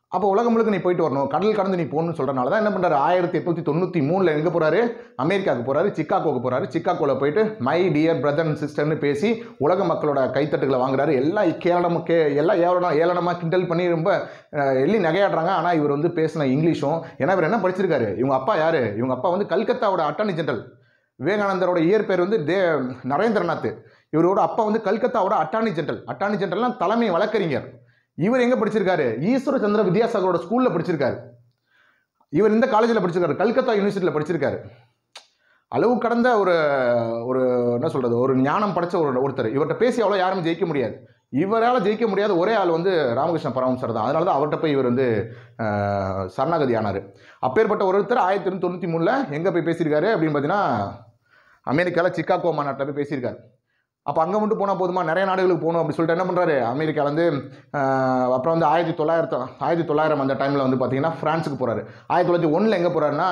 அப்போ உலகம் முழுக்க நீ போயிட்டு வரணும், கடல் கடந்து நீ போகணும்னு சொல்கிறனால தான் என்ன பண்ணுறாரு, ஆயிரத்தி எட்நூற்றி தொண்ணூற்றி மூணில் எங்கே போகிறாரு, அமெரிக்காவுக்கு போகிறாரு, சிக்காகோவுக்கு போகிறாரு. சிக்காகோவில் போயிட்டு மை டியர் பிரதர் அண்ட் சிஸ்டர்னு பேசி உலக மக்களோட கைத்தட்டுகளை வாங்குறாரு. எல்லாம் கேளனம் கே எல்லாம் ஏளனம் ஏளனமாக கிண்டல் பண்ணி ரொம்ப எள்ளி நகையாடுறாங்க. ஆனால் இவர் வந்து பேசின இங்கிலீஷும், ஏன்னா இவர் என்ன படிச்சிருக்காரு, இவங்க அப்பா யார், இவங்க அப்பா வந்து கல்கத்தாவோட அட்டார்னி ஜெனரல். விவேகானந்தரோட இயற்பெயர் வந்து தே நரேந்திரநாத். இவரோட அப்பா வந்து கல்கத்தாவோட அட்டார்னி ஜெனரல். அட்டார்னி ஜெனரல்னா தலைமை வழக்கறிஞர். இவர் எங்கே படிச்சிருக்காரு, ஈஸ்வர சந்திர வித்யாசாகரோட ஸ்கூலில் படிச்சிருக்காரு. இவர் இந்த காலேஜில் படிச்சிருக்காரு, கல்கத்தா யூனிவர்சிட்டியில் படிச்சிருக்காரு. அளவு கடந்த ஒரு ஒரு என்ன சொல்கிறது, ஒரு ஞானம் படைச்ச ஒரு ஒருத்தர். இவர்கிட்ட பேசி அவ்வளோ யாருமே ஜெயிக்க முடியாது. இவரால் ஜெயிக்க முடியாத ஒரே ஆள் வந்து ராமகிருஷ்ண பரமஹம்சர் தான். அதனால தான் அவர்கிட்ட போய் இவர் வந்து சரணாகதி ஆனார். அப்பேற்பட்ட ஒருத்தர் ஆயிரத்தி எண்ணூற்றி தொண்ணூற்றி மூணில் எங்கே போய் பேசியிருக்காரு அப்படின்னு பார்த்தீங்கன்னா, அமெரிக்காவில் சிக்காகோ மாநாட்டில் போய் பேசியிருக்காரு. அப்போ அங்கே மட்டும் போனால் போதுமா, நிறைய நாடுகளுக்கு போகணும் அப்படின்னு சொல்லிட்டு என்ன பண்ணுறாரு, அமெரிக்காவில் வந்து அப்புறம் வந்து ஆயிரத்தி தொள்ளாயிரத்து ஆயிரத்தி தொள்ளாயிரம் அந்த டைமில் வந்து பார்த்தீங்கன்னா ஃப்ரான்ஸுக்கு போகிறாரு. ஆயிரத்தி தொள்ளாயிரத்தி ஒன்றில் எங்கே போகிறாருன்னா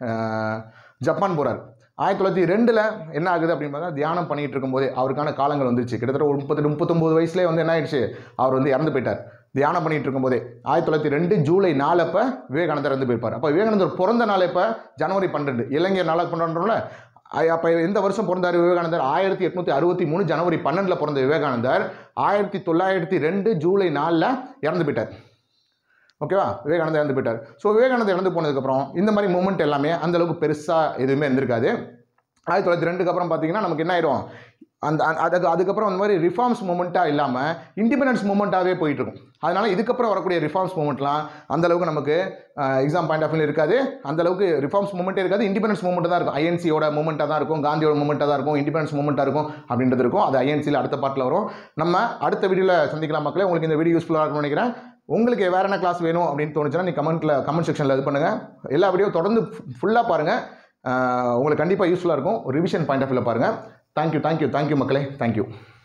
ஜப்பான் போகிறார். ஆயிரத்தி தொள்ளாயிரத்தி ரெண்டில் என்ன ஆகுது அப்படின்னு பார்த்தா, தியானம் பண்ணிகிட்டு இருக்கும்போதே அவருக்கான காலங்கள் வந்துருச்சு. கிட்டத்தட்ட ஒரு முப்பத்தெட்டு முப்பத்தொம்போது வயசுலேயே வந்து என்ன ஆயிடுச்சு, அவர் வந்து இறந்து போயிட்டார் தியானம் பண்ணிட்டு இருக்கும்போதே. ஆயிரத்தி தொள்ளாயிரத்தி ரெண்டு ஜூலை நாலு அப்போ விவேகானந்தர் இறந்து போயிருப்பார். அப்போ விவேகானந்தர் பிறந்த நாள் இப்போ ஜனவரி பன்னெண்டு, இளைஞர் நாளாக கொண்டாடுறோம்ல. அப்போ எந்த வருஷம் பிறந்தார் விவேகானந்தர், ஆயிரத்தி எட்நூற்றி அறுபத்தி மூணு ஜனவரி பன்னெண்டில் பிறந்த விவேகானந்தர் ஆயிரத்தி தொள்ளாயிரத்தி ரெண்டு ஜூலை நாலில் இறந்து போயிட்டார். ஓகேவா, விவேகானந்தர் இறந்து போயிட்டார். ஸோ விவேகானந்தர் இறந்து போனதுக்கப்புறம் இந்த மாதிரி மூமெண்ட் எல்லாமே அந்தளவுக்கு பெருசாக எதுவுமே இருந்திருக்காது. ஆயிரத்தி தொள்ளாயிரத்தி ரெண்டுக்கு அப்புறம் பார்த்தீங்கன்னா நமக்கு என்ன ஆயிடும், அந்த அதுக்கு அதுக்கப்புறம் அந்த மாதிரி ரிஃபார்ம்ஸ் மூமெண்ட்டாக இல்லாமல் இண்டிபெண்டன்ஸ் மூமெண்ட்டாகவே போயிட்டுருக்கும். அதனால் இதுக்கப்புறம் வரக்கூடிய ரிஃபார்ம்ஸ் மூமெண்ட்லாம் அந்தளவுக்கு நமக்கு எக்ஸாம் பாயிண்ட் ஆஃப் வியூ இருக்காது. அந்தளவுக்கு ரிஃபார்ம்ஸ் மூமெண்ட்டே இருக்காது, இண்டிபெண்டன்ஸ் மூமெண்ட் தான் இருக்கும். ஐஎன்சியோட மூமெண்ட்டாக தான் இருக்கும், காந்தியோட மூமெண்ட்டாக தான் இருக்கும், இண்டிபெண்டன்ஸ் மூமெண்ட்டாக இருக்கும் அப்படின்றது இருக்கும். அது ஐஎன்சியில் அடுத்த பார்ட்டில் வரும். நம்ம அடுத்த வீடியோவில் சந்திக்கலாம் மக்களே. உங்களுக்கு இந்த வீடியோ யூஸ்ஃபுல்லாக இருக்கும்னு நினைக்கிறேன். உங்களுக்கு வேறு என்ன கிளாஸ் வேணும் அப்படின்னு தோணுச்சுன்னா நீ கமெண்ட்டில் கமெண்ட் செக்ஷனில் இது பண்ணுங்கள். எல்லா வீடியோ தொடர்ந்து ஃபுல்லாக பாருங்கள், உங்களுக்கு கண்டிப்பாக யூஸ்ஃபுல்லாக இருக்கும். ரிவிஷன் பாயிண்ட் ஆஃப் வியூவில் பாருங்கள். தேங்க்யூ தேங்க்யூ தேங்க்யூ மக்களே, தேங்க்யூ.